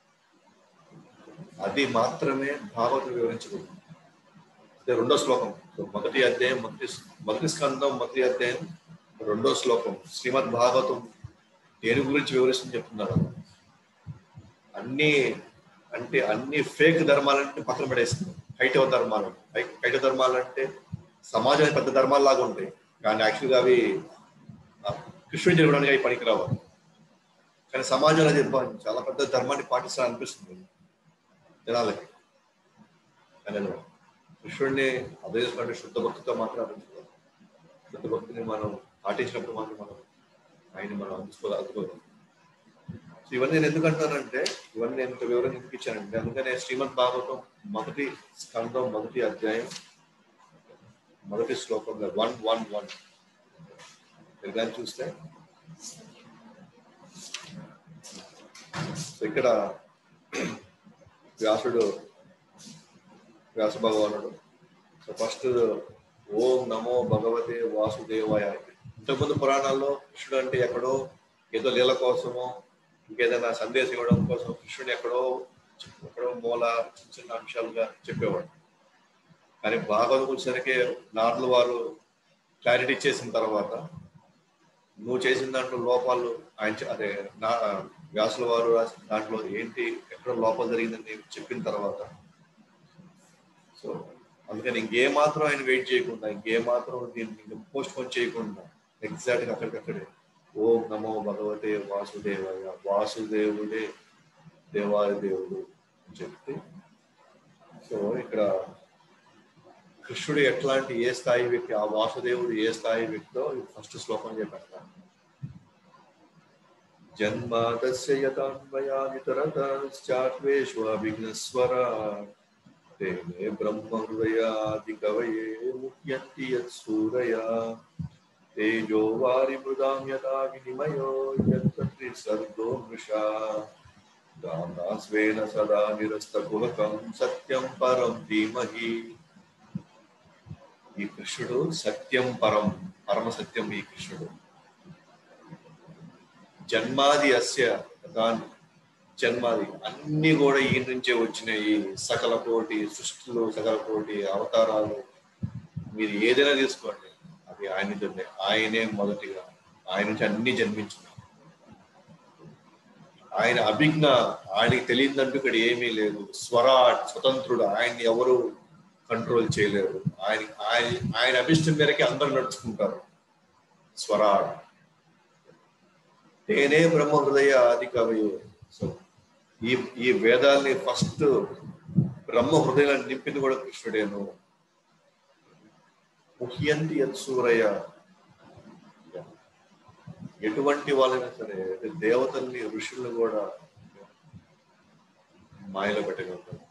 అది మాత్రమే భాగవతం వివరించబడింది. అదే రెండో శ్లోకం, మొదటి అధ్యాయం మొదటి మొదటి స్కందం మొదటి అధ్యాయం రెండో శ్లోకం శ్రీమద్ భాగవతం దేని గురించి వివరిస్తుంది చెప్తున్నారు. అన్ని అంటే అన్ని ఫేక్ ధర్మాలంటే పక్కన పడేస్తుంది. హైటవ ధర్మాలు హైటవ ధర్మాలు అంటే సమాజానికి పెద్ద ధర్మాలు లాగా ఉంటాయి, కానీ యాక్చువల్గా అవి కృష్ణుని జరగడానికి అవి పనికిరావు. కానీ సమాజంలో అది చాలా పెద్ద ధర్మాన్ని పాటిస్తా అనిపిస్తుంది జనాలకి. కానీ కృష్ణుడిని అదే చేసుకుంటే శుద్ధ భక్తితో మాత్రం అనిపించుకోవాలి. శుద్ధ భక్తిని మనం పాటించినప్పుడు మాత్రం మనం ఆయన్ని మనం అందుకోవాలి అందుకోవాలి సో ఇవన్నీ నేను ఎందుకు అంటానంటే, ఇవన్నీ నేను ఇంత వివరంగా ఎందుకు ఇచ్చానంటే, అందుకనే శ్రీమద్ భాగవతం మొదటి స్కందం మొదటి అధ్యాయం మొదటి శ్లోకంలో వన్ వన్ వన్ మీరు చూస్తే ఇక్కడ వ్యాసుడు వ్యాస భగవానుడు సో ఫస్ట్ ఓం నమో భగవతే వాసుదేవాయ. ఇంతకుముందు పురాణాల్లో కృష్ణుడు అంటే ఎక్కడో ఏదో లీల కోసమో ఇంకేదైనా సందేశం ఇవ్వడం కోసం కృష్ణుడు ఎక్కడో ఎక్కడో మూల చిన్న చిన్న అంశాలుగా చెప్పేవాడు. కానీ భాగవతం వచ్చేసరికి నార్లు వారు క్లారిటీ ఇచ్చేసిన తర్వాత నువ్వు చేసిన దాంట్లో లోపాలు ఆయన అదే నా వ్యాసుల వారు రాసిన దాంట్లో ఏంటి ఎక్కడ లోపాలు జరిగిందని చెప్పిన తర్వాత సో అందుకని ఇంకే మాత్రం ఆయన వెయిట్ చేయకుండా, ఇంకే మాత్రం దీన్ని పోస్ట్ పోన్ చేయకుండా ఎగ్జాక్ట్ గా అక్కడికక్కడే ఓం నమో భగవతే వాసుదేవాయ, వాసుదేవుడే దేవాది దేవుడు అని చెప్తే, సో ఇక్కడ కృష్ణుడు ఎట్లాంటి ఏ స్థాయి వ్యక్తి, ఆ వాసుదేవుడు ఏ స్థాయి వ్యక్తితో ఫస్ట్ శ్లోకం చెప్పారు. జన్మాదస్య యతాన్వయాని తరతశ్చాత్వేష్వభిఘ్నస్వరా తేనే బ్రహ్మ హృదయాది కవయే ముహ్యంతి యత్సూరయా తేజో వారి మృదాం యథా వినిమయో యత్ర త్రిసర్గో మృషా దానాస్వేన సదా నిరస్తకుహకం సత్యం పరం ధీమహి. ఈ కృష్ణుడు సత్యం పరం, పరమ సత్యం ఈ కృష్ణుడు. జన్మాది అస్య, దాని జన్మాది అన్ని కూడా ఈ నుంచే వచ్చినాయి. సకల కోటి సృష్టిలో సకల కోటి అవతారాలు మీరు ఏదైనా తీసుకోండి, అది ఆయన నుంచే. ఆయనే మొదటిగా, ఆయన నుంచి అన్ని జన్మించిన ఆయన. అభిజ్ఞ, ఆయనకి తెలియదంటూ ఇక్కడ ఏమీ లేదు. స్వరాట్, స్వతంత్రుడు, ఆయన్ని ఎవరు కంట్రోల్ చేయలేరు. ఆయన ఆయన ఆయన అభిష్టం మేరకే అందరూ నడుచుకుంటారు. స్వరాట్. నేనే బ్రహ్మ హృదయ ఆది కవి. సో ఈ ఈ వేదాల్ని ఫస్ట్ బ్రహ్మ హృదయాన్ని నింపింది కూడా కృష్ణుడేను. ముహ్యంతి యత్సూరయ, ఎటువంటి వాళ్ళైనా సరే, దేవతల్ని ఋషులను కూడా మాయలో పెట్టగలుగుతారు.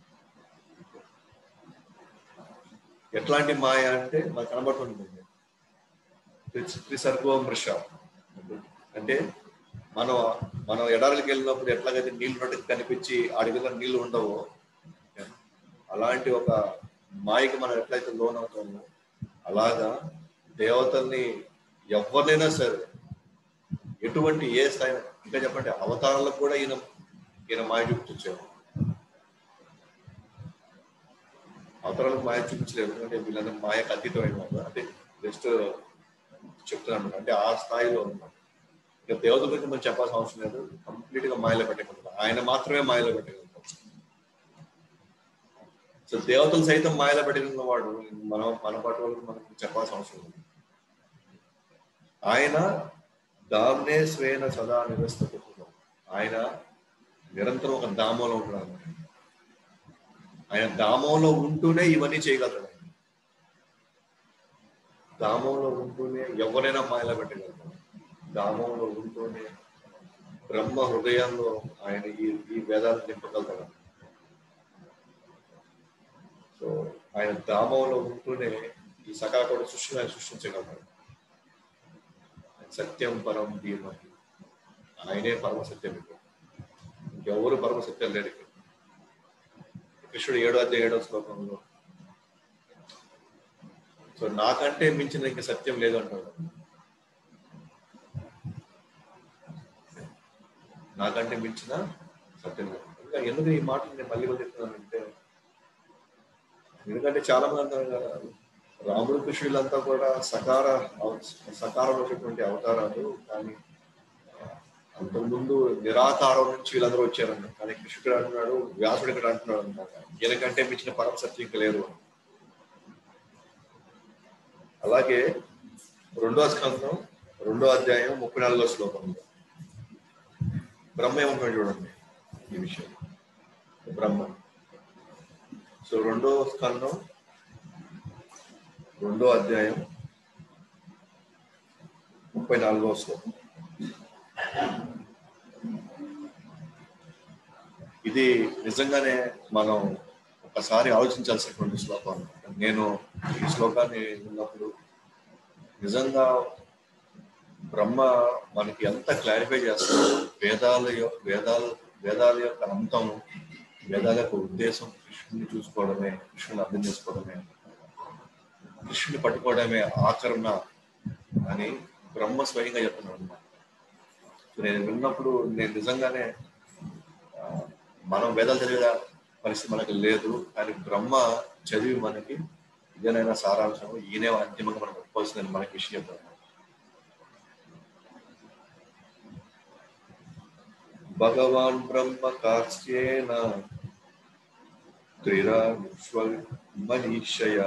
ఎట్లాంటి మాయ అంటే మనకు కనబడుతుంది. త్రిసర్గో మృష అంటే మనం మనం ఎడారికి వెళ్ళినప్పుడు ఎట్లాగైతే నీళ్లు ఉన్నట్టు కనిపించి అడవిలో నీళ్లు ఉండవో, అలాంటి ఒక మాయకి మనం ఎట్లయితే లోన్ అవుతామో, అలాగా దేవతల్ని ఎవరినైనా సరే ఎటువంటి ఏ స్థాయి, ఇంకా చెప్పండి అవతారాలకు కూడా ఈయన ఈయన మాయ చూపించారు. అవతారాలకు మాయ చూపించలేదు, ఎందుకంటే వీళ్ళందరూ మాయకు అతీతమైన వాళ్ళు. అంటే జస్ట్ చెప్తున్నాను, అంటే ఆ స్థాయిలో ఉన్నాం. ఇక దేవతల గురించి మనం చెప్పాల్సిన అవసరం లేదు, కంప్లీట్ గా మాయలో పెట్టగలుగుతాం. ఆయన మాత్రమే మాయలో పెట్టగలుగుతాం. సో దేవతలు సైతం మాయలో పెట్టగలిగిన వాడు మనం మన పాటు వాళ్ళకి మనకు చెప్పాల్సిన అవసరం లేదు. ఆయన దామ్నే స్వేన సదా నిరస్త, ఆయన నిరంతరం ఒక దామంలో ఉంటున్నాడు. ఆయన దామంలో ఉంటూనే ఇవన్నీ చేయగలుగుతాడు. దామంలో ఉంటూనే ఎవరైనా మాయలో పెట్టగలుగుతాడు. దామంలో ఉంటూనే బ్రహ్మ హృదయంలో ఆయన ఈ ఈ వేదాలను నింపగలుగుతాడు. సో ఆయన దామంలో ఉంటూనే ఈ సకల కూడా సృష్టిని ఆయన సృష్టించగలుగుతాడు. సత్యం పరం ధీమహి, ఆయనే పరమ సత్యం. ఇంకెవరు పరమ సత్యం లేడు. కృష్ణుడు ఏడో అధ్యాయ ఏడో శ్లోకంలో, సో నాకంటే మించిన ఇంక సత్యం లేదు అంటాడు. నాకంటే మించిన సత్యం లేదు. ఇంకా ఎందుకు ఈ మాటలు నేను మళ్ళీ చెప్తున్నానంటే, ఎందుకంటే చాలా మంది అంటారు కదా, రాముడు కృష్ణులంతా కూడా సకార సకారంలో ఉన్నటువంటి అవతారాలు, కానీ అంతకుముందు నిరాకారం నుంచి వీళ్ళందరూ వచ్చారన్న. కానీ కృష్ణుడు అంటున్నాడు, వ్యాసుడు ఇక్కడ అంటున్నాడు అనమాట, ఈయనకంటే మించిన పరమ సత్యం ఇంకా లేదు. అలాగే రెండో స్కంధం రెండో అధ్యాయం ముప్పై నాలుగో శ్లోకంలో బ్రహ్మ ఏమంటున్నాడు చూడండి ఈ విషయం. బ్రహ్మ, సో రెండో స్కంధం రెండో అధ్యాయం ముప్పై నాలుగో శ్లోకం. ఇది నిజంగానే మనం ఒకసారి ఆలోచించాల్సినటువంటి శ్లోకం. నేను ఈ శ్లోకాన్ని విన్నప్పుడు నిజంగా బ్రహ్మ మనకి ఎంత క్లారిఫై చేస్తాడు. వేదాల యొక్క వేదాల వేదాల యొక్క అంతం, వేదాల యొక్క ఉద్దేశం కృష్ణుని చూసుకోవడమే, కృష్ణుని అర్థం చేసుకోవడమే, కృష్ణుని పట్టుకోవడమే ఆకరణ అని బ్రహ్మ స్వయంగా చెప్తున్నాడు అన్నమాట. నేను విన్నప్పుడు నేను నిజంగానే మనం వేదాలు చదివే పరిస్థితి మనకు లేదు, కానీ బ్రహ్మ చదివి మనకి ఇదేనైనా సారాంశం, ఈయనే అంతిమంగా మనం ఒప్పుకోవాల్సిందని మనకి విషయం చెప్తారు. భగవాన్ బ్రహ్మ కాశ్యేన త్రిరా విశ్వ మనీషయా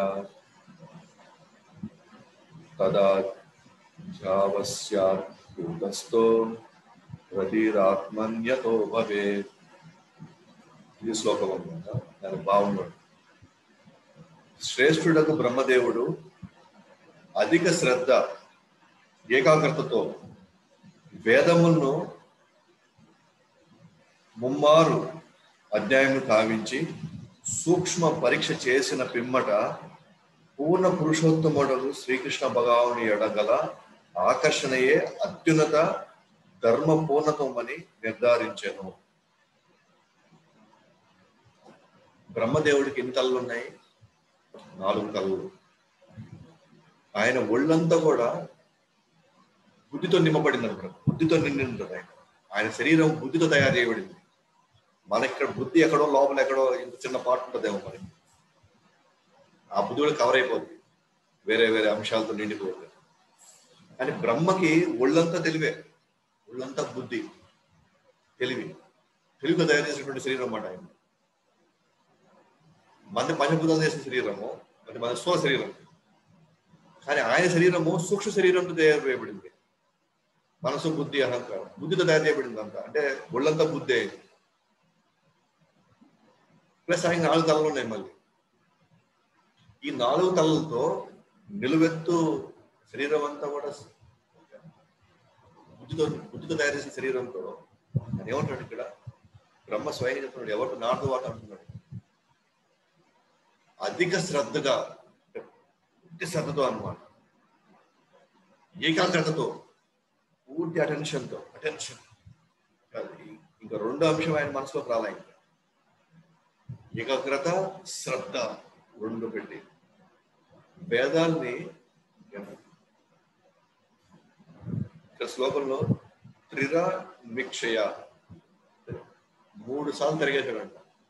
తదా జావస్యాత్ భూతస్థో రతిరాత్మన్యతో భవేత్. ఇది శ్లోకం అన్నమాట. దాని భావం శ్రేష్ఠుడకు బ్రహ్మదేవుడు అధిక శ్రద్ధ ఏకాగ్రతతో వేదములను ముమ్మారు అధ్యాయము కావించి సూక్ష్మ పరీక్ష చేసిన పిమ్మట పూర్ణ పురుషోత్తముడు శ్రీకృష్ణ భగవానుని ఎడగల ఆకర్షణయే అత్యున్నత ధర్మ పూర్ణత్వమని నిర్ధారించెను. బ్రహ్మదేవుడికి ఎన్ని తలలు ఉన్నాయి? నాలుగు తలలు. ఆయన ఒళ్ళంతా కూడా బుద్ధితో నింపబడింది అనుకుంటారు. బుద్ధితో నిండి ఉంటుంది ఆయన. ఆయన శరీరం బుద్ధితో తయారు చేయబడింది. మనకి ఇక్కడ బుద్ధి ఎక్కడో లోపల ఎక్కడో ఇంత చిన్న పార్ట్ ఉంటుందేమో మనకి. ఆ బుద్ధి కూడా కవర్ అయిపోతుంది, వేరే వేరే అంశాలతో నిండిపోతుంది. కానీ బ్రహ్మకి ఒళ్ళంతా తెలివే, ఒళ్ళంతా బుద్ధి, తెలివి, తెలివిగా తయారు చేసినటువంటి శరీరం అన్నమాట ఆయన. మన పంచభూతాలు చేసిన శరీరము, అంటే మన స్థూల శరీరం. కానీ ఆయన శరీరము సూక్ష్మ శరీరంతో తయారు చేయబడింది. మనసు, బుద్ధి, అహంకారం బుద్ధితో తయారు చేయబడింది అంతా. అంటే ఒళ్ళంతా బుద్ధి అయింది. ప్లస్ ఆయన నాలుగు తలలు ఉన్నాయి. మళ్ళీ ఈ నాలుగు తలలతో నిలువెత్తు శరీరం అంతా కూడా బుద్ధితో బుద్ధితో తయారు చేసిన శరీరంతో అని ఏమంటాడు ఇక్కడ బ్రహ్మ స్వయం చెప్తున్నాడు. ఎవరు నాటు వాట అంటున్నాడు. అధిక శ్రద్ధగా, పూర్తి శ్రద్ధతో అన్నమాట, ఏకాగ్రతతో, పూర్తి అటెన్షన్తో. అటెన్షన్ ఇంకా రెండో అంశం ఆయన మనసులోకి రాలే. ఇంకా ఏకాగ్రత, శ్రద్ధ రెండు పెట్టి వేదాల్ని ఇక్కడ శ్లోకంలో త్రిర మిక్షయ మూడు సార్లు తిరిగేశాడంట.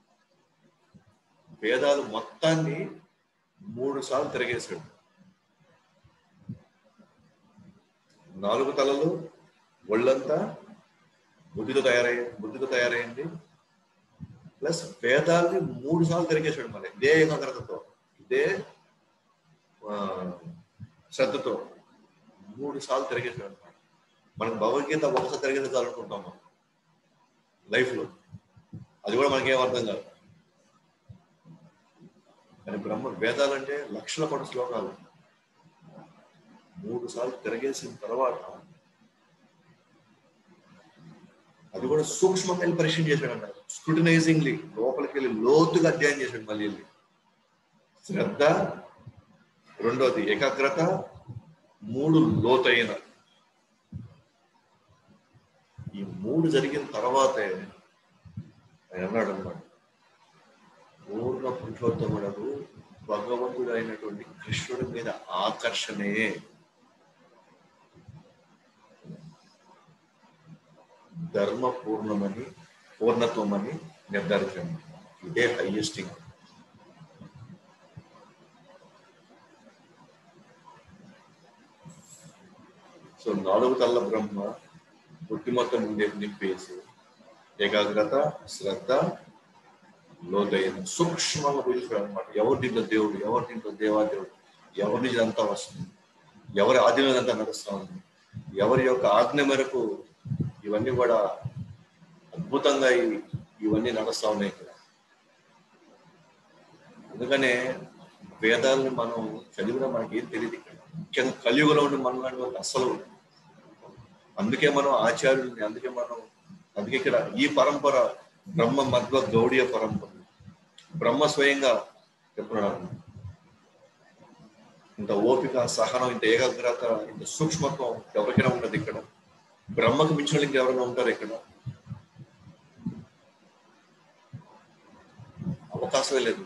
వేదాలు మొత్తాన్ని మూడు సార్లు తిరిగేశాడు. నాలుగు తలలు, ఒళ్ళంతా బుద్ధితో తయారయ్య బుద్ధితో తయారైంది. ప్లస్ వేదాల్ని మూడు సార్లు తిరిగేశాడు. మళ్ళీ ఇదే ఏకాగ్రతతో, ఇదే శ్రద్ధతో మూడు సార్లు తిరిగేశాడు అనమాట. మనకు భగవద్గీత ఒకసారి తిరిగేసి చదువుకుంటాం మనం లైఫ్ లో, అది కూడా మనకేం అర్థం కాదు. కానీ బ్రహ్మ వేదాలంటే లక్షల కోట్ల శ్లోకాలు మూడు సార్లు తిరగేసిన తర్వాత అది కూడా సూక్ష్మంగా వెళ్ళి పరీక్షణ చేశాడు అన్నారు. స్క్రూటినైజింగ్లీ లోపలికి వెళ్ళి లోతుగా అధ్యయనం చేశాడు. మళ్ళీ వెళ్ళి శ్రద్ధ, రెండోది ఏకాగ్రత, మూడు లోతైన. ఈ మూడు జరిగిన తర్వాతే ఆయన అన్నాడు అన్నమాట, పూర్ణ పురుషోత్తముడు భగవంతుడు అయినటువంటి కృష్ణుడి మీద ఆకర్షణే ధర్మ పూర్ణమని, పూర్ణత్వం అని నిర్ధారించాడు. ఇదే హైయెస్ట్. సో నాలుగు తల్ల బ్రహ్మ బుద్ధి మొత్తం ఉండే నింపేసి ఏకాగ్రత, శ్రద్ధ, లోతైన సూక్ష్మంగా పూజించాడు అనమాట. ఎవరి దీంట్లో దేవుడు, ఎవరి దీంట్లో దేవాదేవుడు, ఎవరి నుంచి అంతా వస్తుంది, ఎవరి ఆధీనంలో అంతా నడుస్తూ ఉంది, ఎవరి యొక్క ఆజ్ఞ మేరకు ఇవన్నీ కూడా అద్భుతంగా ఇవన్నీ నడుస్తూ ఉన్నాయి ఇక్కడ. అందుకనే వేదాలను మనం చదివినా మనకి ఏం తెలియదు ఇక్కడ. ముఖ్యంగా కలియుగంలో ఉండే మనలాంటి అసలు అందుకే మనం ఆచార్యుల్ని, అందుకే మనం అందుకే ఇక్కడ ఈ పరంపర బ్రహ్మ మధ్వ గౌడీయ పరంపర. బ్రహ్మ స్వయంగా చెప్తున్నాడు. ఇంత ఓపిక, సహనం, ఇంత ఏకాగ్రత, ఇంత సూక్ష్మత్వం ఎవరికైనా ఉండదు ఇక్కడ. బ్రహ్మకు మించిన వాళ్ళకి ఎవరైనా ఉంటారు ఇక్కడ? అవకాశమే లేదు.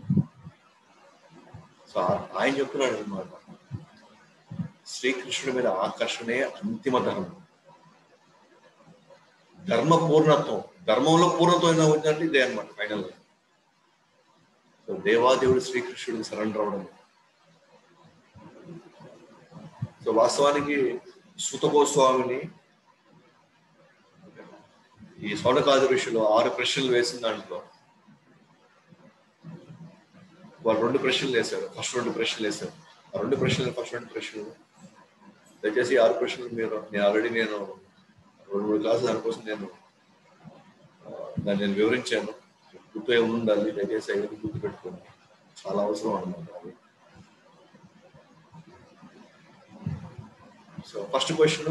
సో ఆయన చెప్తున్నాడు అనమాట, శ్రీకృష్ణుడి మీద ఆకర్షణే అంతిమ ధర్మం, ధర్మ పూర్ణత్వం. ధర్మంలో పూర్ణత్వం వచ్చిందంటే ఇదే అనమాట ఫైనల్. సో దేవాదేవుడు శ్రీకృష్ణుడికి సరెండర్ అవడం. సో వాస్తవానికి సుత గోస్వామిని ఈ సౌనకాది ఋషులు ఆరు ప్రశ్నలు వేసిన దాంట్లో వాళ్ళు రెండు ప్రశ్నలు వేశారు, ఫస్ట్ రెండు ప్రశ్నలు వేశారు. ఆ రెండు ప్రశ్నలు ఫస్ట్ రెండు ప్రశ్నలు దయచేసి ఆరు ప్రశ్నలు మీరు నేను ఆల్రెడీ నేను రెండు మూడు క్లాసులు దానికోసం నేను దాన్ని నేను వివరించాను. గుర్తు ఏముండాలి, దయచేసి ఐదు గుర్తు పెట్టుకోండి, చాలా అవసరం అన్నమాట అది. సో ఫస్ట్ క్వశ్చన్,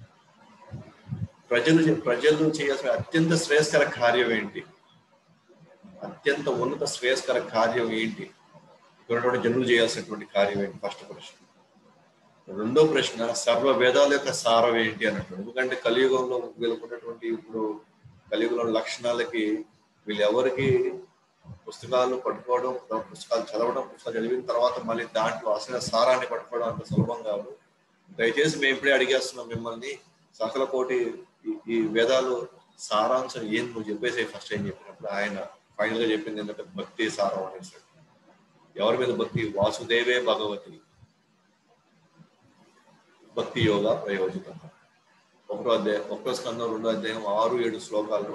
ప్రజలు ప్రజలు చేయాల్సిన అత్యంత శ్రేయస్కర కార్యం ఏంటి? అత్యంత ఉన్నత శ్రేయస్కర కార్యం ఏంటి? ఉన్నటువంటి జనులు చేయాల్సినటువంటి కార్యం ఏంటి? ఫస్ట్ ప్రశ్న. రెండో ప్రశ్న, సర్వ వేదాల యొక్క సారం ఏంటి అన్నట్టు. ఎందుకంటే కలియుగంలో వీళ్ళకున్నటువంటి ఇప్పుడు కలియుగంలో లక్షణాలకి వీళ్ళు ఎవరికి పుస్తకాలు పట్టుకోవడం, పుస్తకాలు చదవడం, పుస్తకాలు చదివిన తర్వాత మళ్ళీ దాంట్లో అసలు సారాన్ని పట్టుకోవడం అంత సులభం కాదు. దయచేసి మేము ఇప్పుడే అడిగేస్తున్నాం మిమ్మల్ని, సకల కోటి ఈ వేదాలు సారాంశం ఏం నువ్వు చెప్పేసి ఫస్ట్ ఏం చెప్పినప్పుడు ఆయన ఫైనల్ గా చెప్పింది ఏంటంటే భక్తి సారం అనేసి. ఎవరి మీద భక్తి? వాసుదేవే భగవతి భక్తి యోగ ప్రయోజకం. ఒకటో అధ్యాయం, ఒకటో స్కందం రెండో అధ్యాయం ఆరు ఏడు శ్లోకాల్లో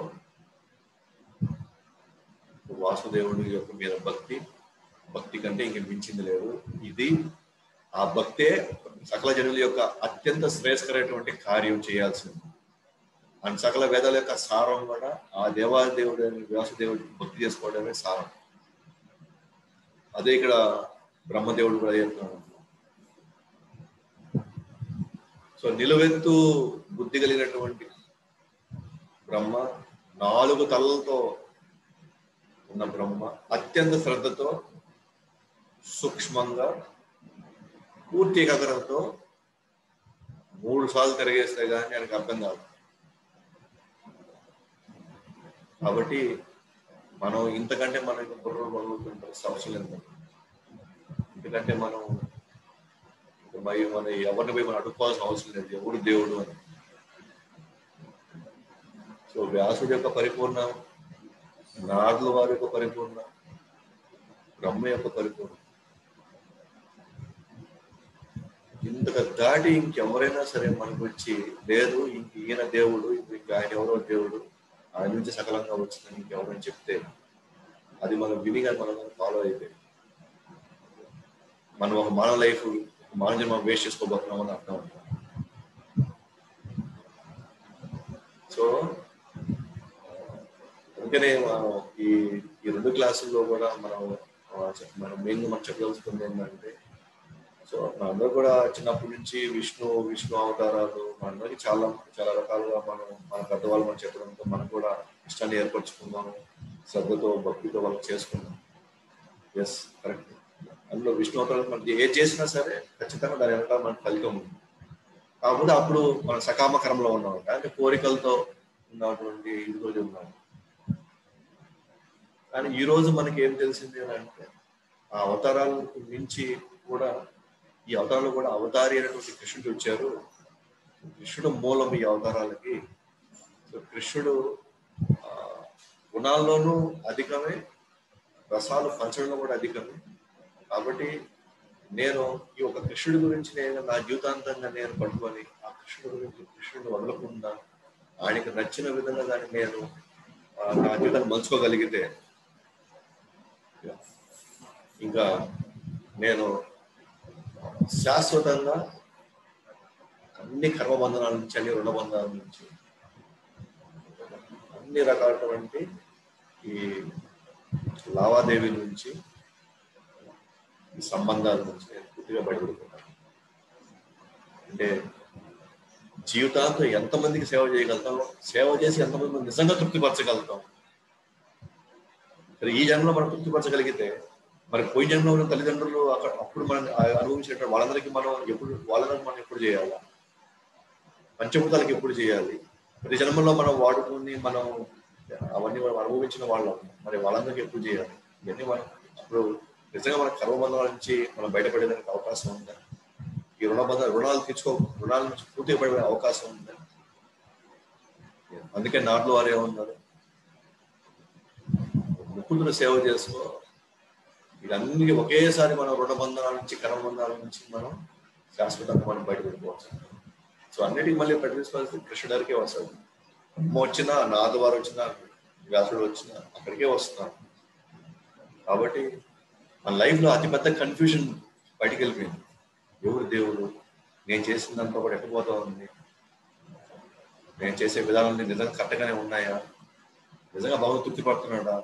వాసుదేవుడి యొక్క మీద భక్తి, భక్తి కంటే ఇంక మించింది లేదు. ఇది ఆ భక్తే సకల జనుల యొక్క అత్యంత శ్రేయస్కరమైనటువంటి కార్యం చేయాల్సింది. అండ్ సకల వేదాల యొక్క సారం కూడా ఆ దేవాదేవుడు వ్యాసదేవుడికి భక్తి చేసుకోవడమే సారం. అదే ఇక్కడ బ్రహ్మదేవుడు కూడా చెప్తున్నాడు. సో నిలువెత్తు బుద్ధి కలిగినటువంటి బ్రహ్మ, నాలుగు తలలతో ఉన్న బ్రహ్మ అత్యంత శ్రద్ధతో సూక్ష్మంగా పూర్తి ఏకాగ్రతతో మూడు సార్లు తిరిగేస్తే కానీ ఆయనకు అర్థం కాదు. కాబట్టి మనం ఇంతకంటే మనకి బుర్ర పడుతుంటే సమస్యలు ఎంత, ఎందుకంటే మనం మరి మన ఎవరిని పోయి మనం అడుక్కోవాల్సిన అవసరం లేదు, ఎవడు దేవుడు అని. సో వ్యాసుడి యొక్క పరిపూర్ణ, నారదుల వారి యొక్క పరిపూర్ణ, బ్రహ్మ యొక్క పరిపూర్ణ, ఇంతగా దాటి ఇంకెవరైనా సరే మనకు వచ్చి లేదు ఇంక ఈయన దేవుడు, ఇంక ఆయన ఎవరో దేవుడు, ఆయన నుంచి సకలంగా వచ్చిందని ఇంకెవరైనా చెప్తే అది మనం వినిగా మనం ఫాలో అయితే మనం ఒక మన లైఫ్ మన జన్మ వేస్ట్ చేసుకోబోతున్నామని అర్థం అంటాం. సో అందుకనే మనం ఈ ఈ రెండు క్లాసుల్లో కూడా మనం మనం మెయిన్గా మనం చెప్పదలుచుకుంది ఏంటంటే, సో మనందరూ కూడా చిన్నప్పటి నుంచి విష్ణు విష్ణు అవతారాలు మనందరికీ చాలా చాలా రకాలుగా మనం మన పెద్దవాళ్ళు మనం చెప్పడంతో మనం కూడా ఇష్టాన్ని ఏర్పరచుకున్నాము, శ్రద్ధతో భక్తితో వాళ్ళకి చేసుకున్నాం. Yes correct. అందులో విష్ణు అవతారాలు మనకి ఏది చేసినా సరే ఖచ్చితంగా దాని వెనక మనకు ఫలితం ఉంది. కాకపోతే అప్పుడు మనం సకామకరంలో ఉన్నాం, అంటే కోరికలతో ఉన్నటువంటి ఈరోజు ఉన్నాం. కానీ ఈ రోజు మనకి ఏం తెలిసింది అంటే ఆ అవతారాలకు మించి కూడా ఈ అవతారాలు కూడా అవతారి అయినటువంటి కృష్ణుడు వచ్చారు. కృష్ణుడు మూలం ఈ అవతారాలకి. సో కృష్ణుడు ఆ గుణాల్లోనూ అధికమే, రసాలు పంచడంలో కూడా అధికమే. కాబట్టి నేను ఈ ఒక కృష్ణుడి గురించి నేను నా జీవితాంతంగా నేను పట్టుకొని ఆ కృష్ణుడి గురించి కృష్ణుడిని వదలకుండా ఆయనకి నచ్చిన విధంగా దాన్ని నేను నా జీవితాన్ని మలుచుకోగలిగితే ఇంకా నేను శాశ్వతంగా అన్ని కర్మబంధనాల నుంచి, అన్ని రుణబంధాల నుంచి, అన్ని రకాలటువంటి ఈ లావాదేవీల నుంచి, ఈ సంబంధాల నుంచి నేను పూర్తిగా బయటపడుతున్నాను. అంటే జీవితాంతం ఎంతమందికి సేవ చేయగలుగుతాం, సేవ చేసి ఎంతమంది నిజంగా తృప్తిపరచగలుగుతాం. సరే ఈ జన్మలో మనం తృప్తిపరచగలిగితే మరి పోయి జన్మలో ఉన్న తల్లిదండ్రులు అక్కడ అప్పుడు మనం అనుభవించేట వాళ్ళందరికీ మనం ఎప్పుడు వాళ్ళందరికీ మనం ఎప్పుడు చేయాలా, పంచభూతాలకి ఎప్పుడు చేయాలి, ప్రతి జన్మలో మనం వాడుకుని మనం అవన్నీ మనం అనుభవించిన వాళ్ళం, మరి వాళ్ళందరికీ ఎప్పుడు చేయాలి, ఇవన్నీ మనం అప్పుడు నిజంగా మన కర్మబంధాల నుంచి మనం బయటపడేదానికి అవకాశం ఉందా, ఈ రుణబంధ రుణాలు తీర్చుకో రుణాల నుంచి పూర్తిగా పడే అవకాశం ఉందా. అందుకే నాట్లో వారు ఏమన్నారు, ముకుందుని సేవ చేసుకో, ఇవన్నీ ఒకేసారి మనం రుణబంధాల నుంచి కర్మబంధాల నుంచి మనం శాశ్వతంగా మనం బయటపెట్టుకోవచ్చు. సో అన్నిటికీ మళ్ళీ ప్రతిసుకోవాల్సి కృష్ణుడికే వస్తుంది. అమ్మ వచ్చినా, నాదవారు వచ్చినా, వ్యాసుడు వచ్చినా అక్కడికే వస్తున్నారు. కాబట్టి మన లైఫ్ లో అతిపెద్ద కన్ఫ్యూజన్ బయటికి వెళ్ళిపోయింది. ఎవరు దేవుడు, నేను చేసిందంతా కూడా ఎట్టపోతా ఉంది, నేను చేసే విధానాన్ని నిజంగా కరెక్ట్గానే ఉన్నాయా, నిజంగా బాగా తృప్తి పడుతున్నాడా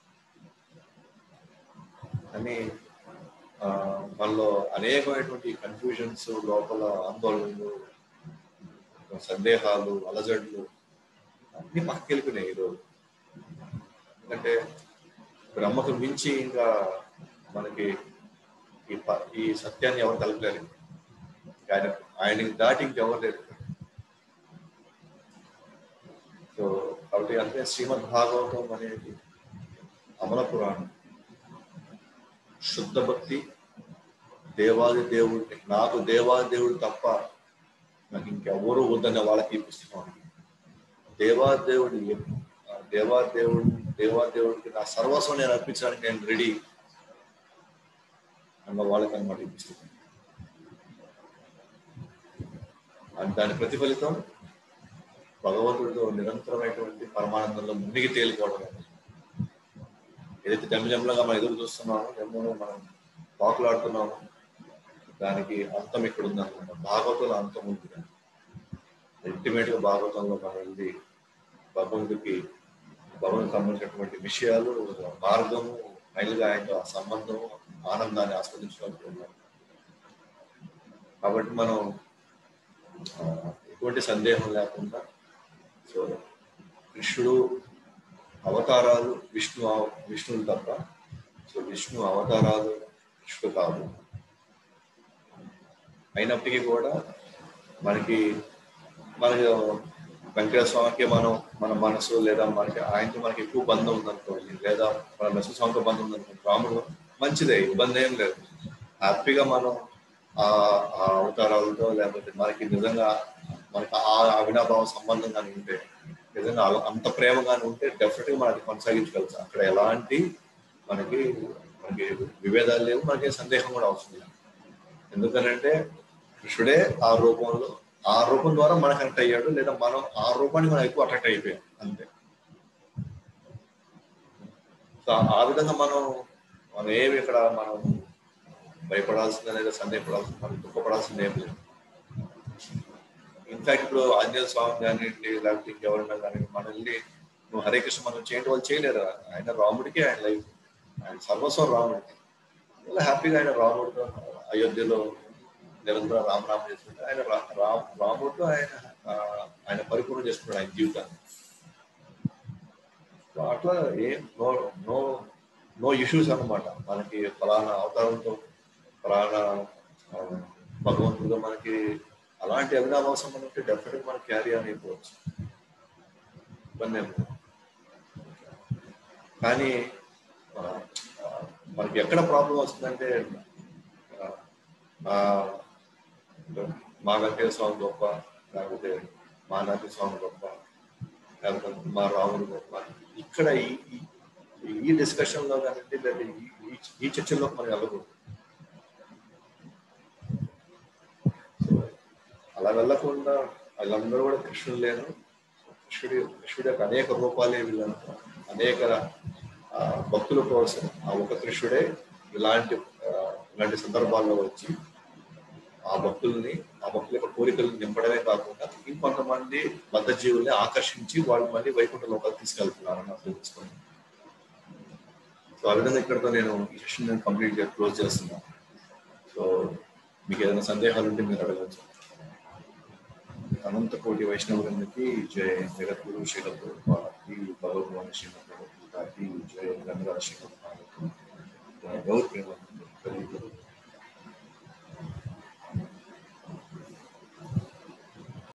అని ఆ మనలో అనేకమైనటువంటి కన్ఫ్యూజన్స్, లోపల ఆందోళనలు, సందేహాలు, అలజడులు అన్ని పక్కకి వెళ్ళిపోయినాయి ఈరోజు. ఎందుకంటే బ్రహ్మకు మించి ఇంకా మనకి ఈ ఈ సత్యాన్ని ఎవరు కలపలేరు. ఆయన ఆయనకి దాటి ఇంకెవరు లేరు. సో కాబట్టి అంటే శ్రీమద్ భాగవతం అనేది అమల పురాణం, శుద్ధ భక్తి, దేవాది దేవుడిని, నాకు దేవాది దేవుడు తప్ప నాకు ఇంకెవరూ వద్దనే వాళ్ళకి ఈ పుస్తకం. దేవాదేవుడి దేవాదేవుడు దేవాదేవుడికి నా సర్వస్వం నేను అర్పించడానికి నేను రెడీ అన్న వాళ్ళకి అనమాట ఈ పుస్తకం. దాని ప్రతిఫలితం భగవంతుడితో నిరంతరమైనటువంటి పరమానందంలో మునిగి తేలిపోవడం. ఏదైతే జమ్మిజమ్లుగా మనం ఎదురు చూస్తున్నామో, జమ్ములో మనం పాకులాడుతున్నామో, దానికి అంతం ఇక్కడ ఉందన్నమాట. భాగవతంలో అంతం ఉంటుంది. అల్టిమేట్ గా భాగవతంలో మనం వెళ్ళి భగవంతుడికి భగవంతుడికి సంబంధించినటువంటి విషయాలు, మార్గము, ఫైనల్గా ఆయన సంబంధము, ఆనందాన్ని ఆస్వాదించడానికి ఉన్నాం. కాబట్టి మనం ఎటువంటి సందేహం లేకుండా, సో కృష్ణుడు అవతారాలు విష్ణు విష్ణువులు తప్ప, సో విష్ణు అవతారాలు కృష్ణుడు కాదు. అయినప్పటికీ కూడా మనకి మనకి వెంకటేశ్వర స్వామికి మనం మన మనసు లేదా మనకి ఆయనతో మనకి ఎక్కువ బంధం ఉందనుకోండి, లేదా మన నరసింహ స్వామితో బంధం ఉందనుకోండి, రాముడు మంచిదే, ఇబ్బంది ఏం లేదు. హ్యాపీగా మనం ఆ అవతారాలతో లేకపోతే మనకి నిజంగా మనకి ఆ అవినాభావ సంబంధం కానీ ఉంటే, నిజంగా అంత ప్రేమ కానీ ఉంటే డెఫినెట్ గా మనకి కొనసాగించగలుగుతాం. అక్కడ ఎలాంటి మనకి మనకి విభేదాలు లేవు, మనకి సందేహం కూడా అవసరం లేదు. ఎందుకనంటే కృష్ణుడే ఆ రూపంలో, ఆ రూపం ద్వారా మనకు కనెక్ట్ అయ్యాడు, లేదా మనం ఆ రూపాన్ని మనం ఎక్కువ అట్రాక్ట్ అయిపోయాం అంతే. సో ఆ విధంగా మనం మనం ఏమి ఇక్కడ మనం భయపడాల్సిందే లేదా సందేహపడాల్సింది, మనం దుఃఖపడాల్సింది ఏం లేదు. ఇన్ఫాక్ట్ ఇప్పుడు ఆంజనేయ స్వామి కానివ్వండి, లేకపోతే ఇంకెవరైనా కానీ మనల్ని నువ్వు హరే కృష్ణ మనం చేయండి వాళ్ళు చేయలేరు. ఆయన రాముడికి ఆయన లైఫ్, ఆయన సర్వస్వం రాముడికి. ఇలా హ్యాపీగా ఆయన రాముడితో అయోధ్యలో నిరంతరం రామనామం చేసుకుంటే ఆయన రామ్ రాముడితో ఆయన ఆయన పరిపూర్ణ చేసుకున్నాడు ఆయన జీవితాన్ని. అట్లా ఏం నో నో నో ఇష్యూస్ అన్నమాట. మనకి ఫలానా అవతారంతో ఫలానా భగవంతుడితో మనకి అలాంటి అవినాభావ సంబంధం ఉంటే డెఫినెట్గా మనకి క్యారీ అని అయిపోవచ్చు, ఇబ్బంది ఏమి. కానీ మనకి ఎక్కడ ప్రాబ్లం వస్తుందంటే మా వెంకటేశ్వర స్వామి గొప్ప, లేకపోతే మా నరసింహ స్వామి గొప్ప, లేకపోతే మా రాముడు గొప్ప. ఇక్కడ ఈ ఈ డిస్కషన్ లో కానీ ఈ చర్చల్లో మనం వెళ్ళకూడదు. అలా వెళ్ళకుండా వాళ్ళందరూ కూడా కృష్ణుడు లేను, కృష్ణుడి కృష్ణుడి యొక్క అనేక రూపాలే వీళ్ళంతా, అనేక భక్తుల కోసం ఆ ఒక కృష్ణుడే ఇలాంటి ఇలాంటి సందర్భాల్లో వచ్చి ఆ భక్తుల్ని, ఆ భక్తుల యొక్క కోరికలను నింపడమే కాకుండా ఇంకొంతమంది బద్ధ జీవుల్ని ఆకర్షించి వాళ్ళు మళ్ళీ వైకుంఠ లోకాలు తీసుకెళ్తున్నారని నాకు తెలుసుకోండి. సో ఆ విధంగా ఇక్కడితో నేను ఈ సెషన్ నేను కంప్లీట్ గా క్లోజ్ చేస్తున్నాను. సో మీకు ఏదైనా సందేహాలు ఉంటే మీరు అడగచ్చు. అనంత కోటి వైష్ణవులకి జయ, జగద్గురు శ్రీలకి భగవద్వాన్ శ్రీమతి జయ, గంగా శ్రీమతి గౌర్ ప్రేమ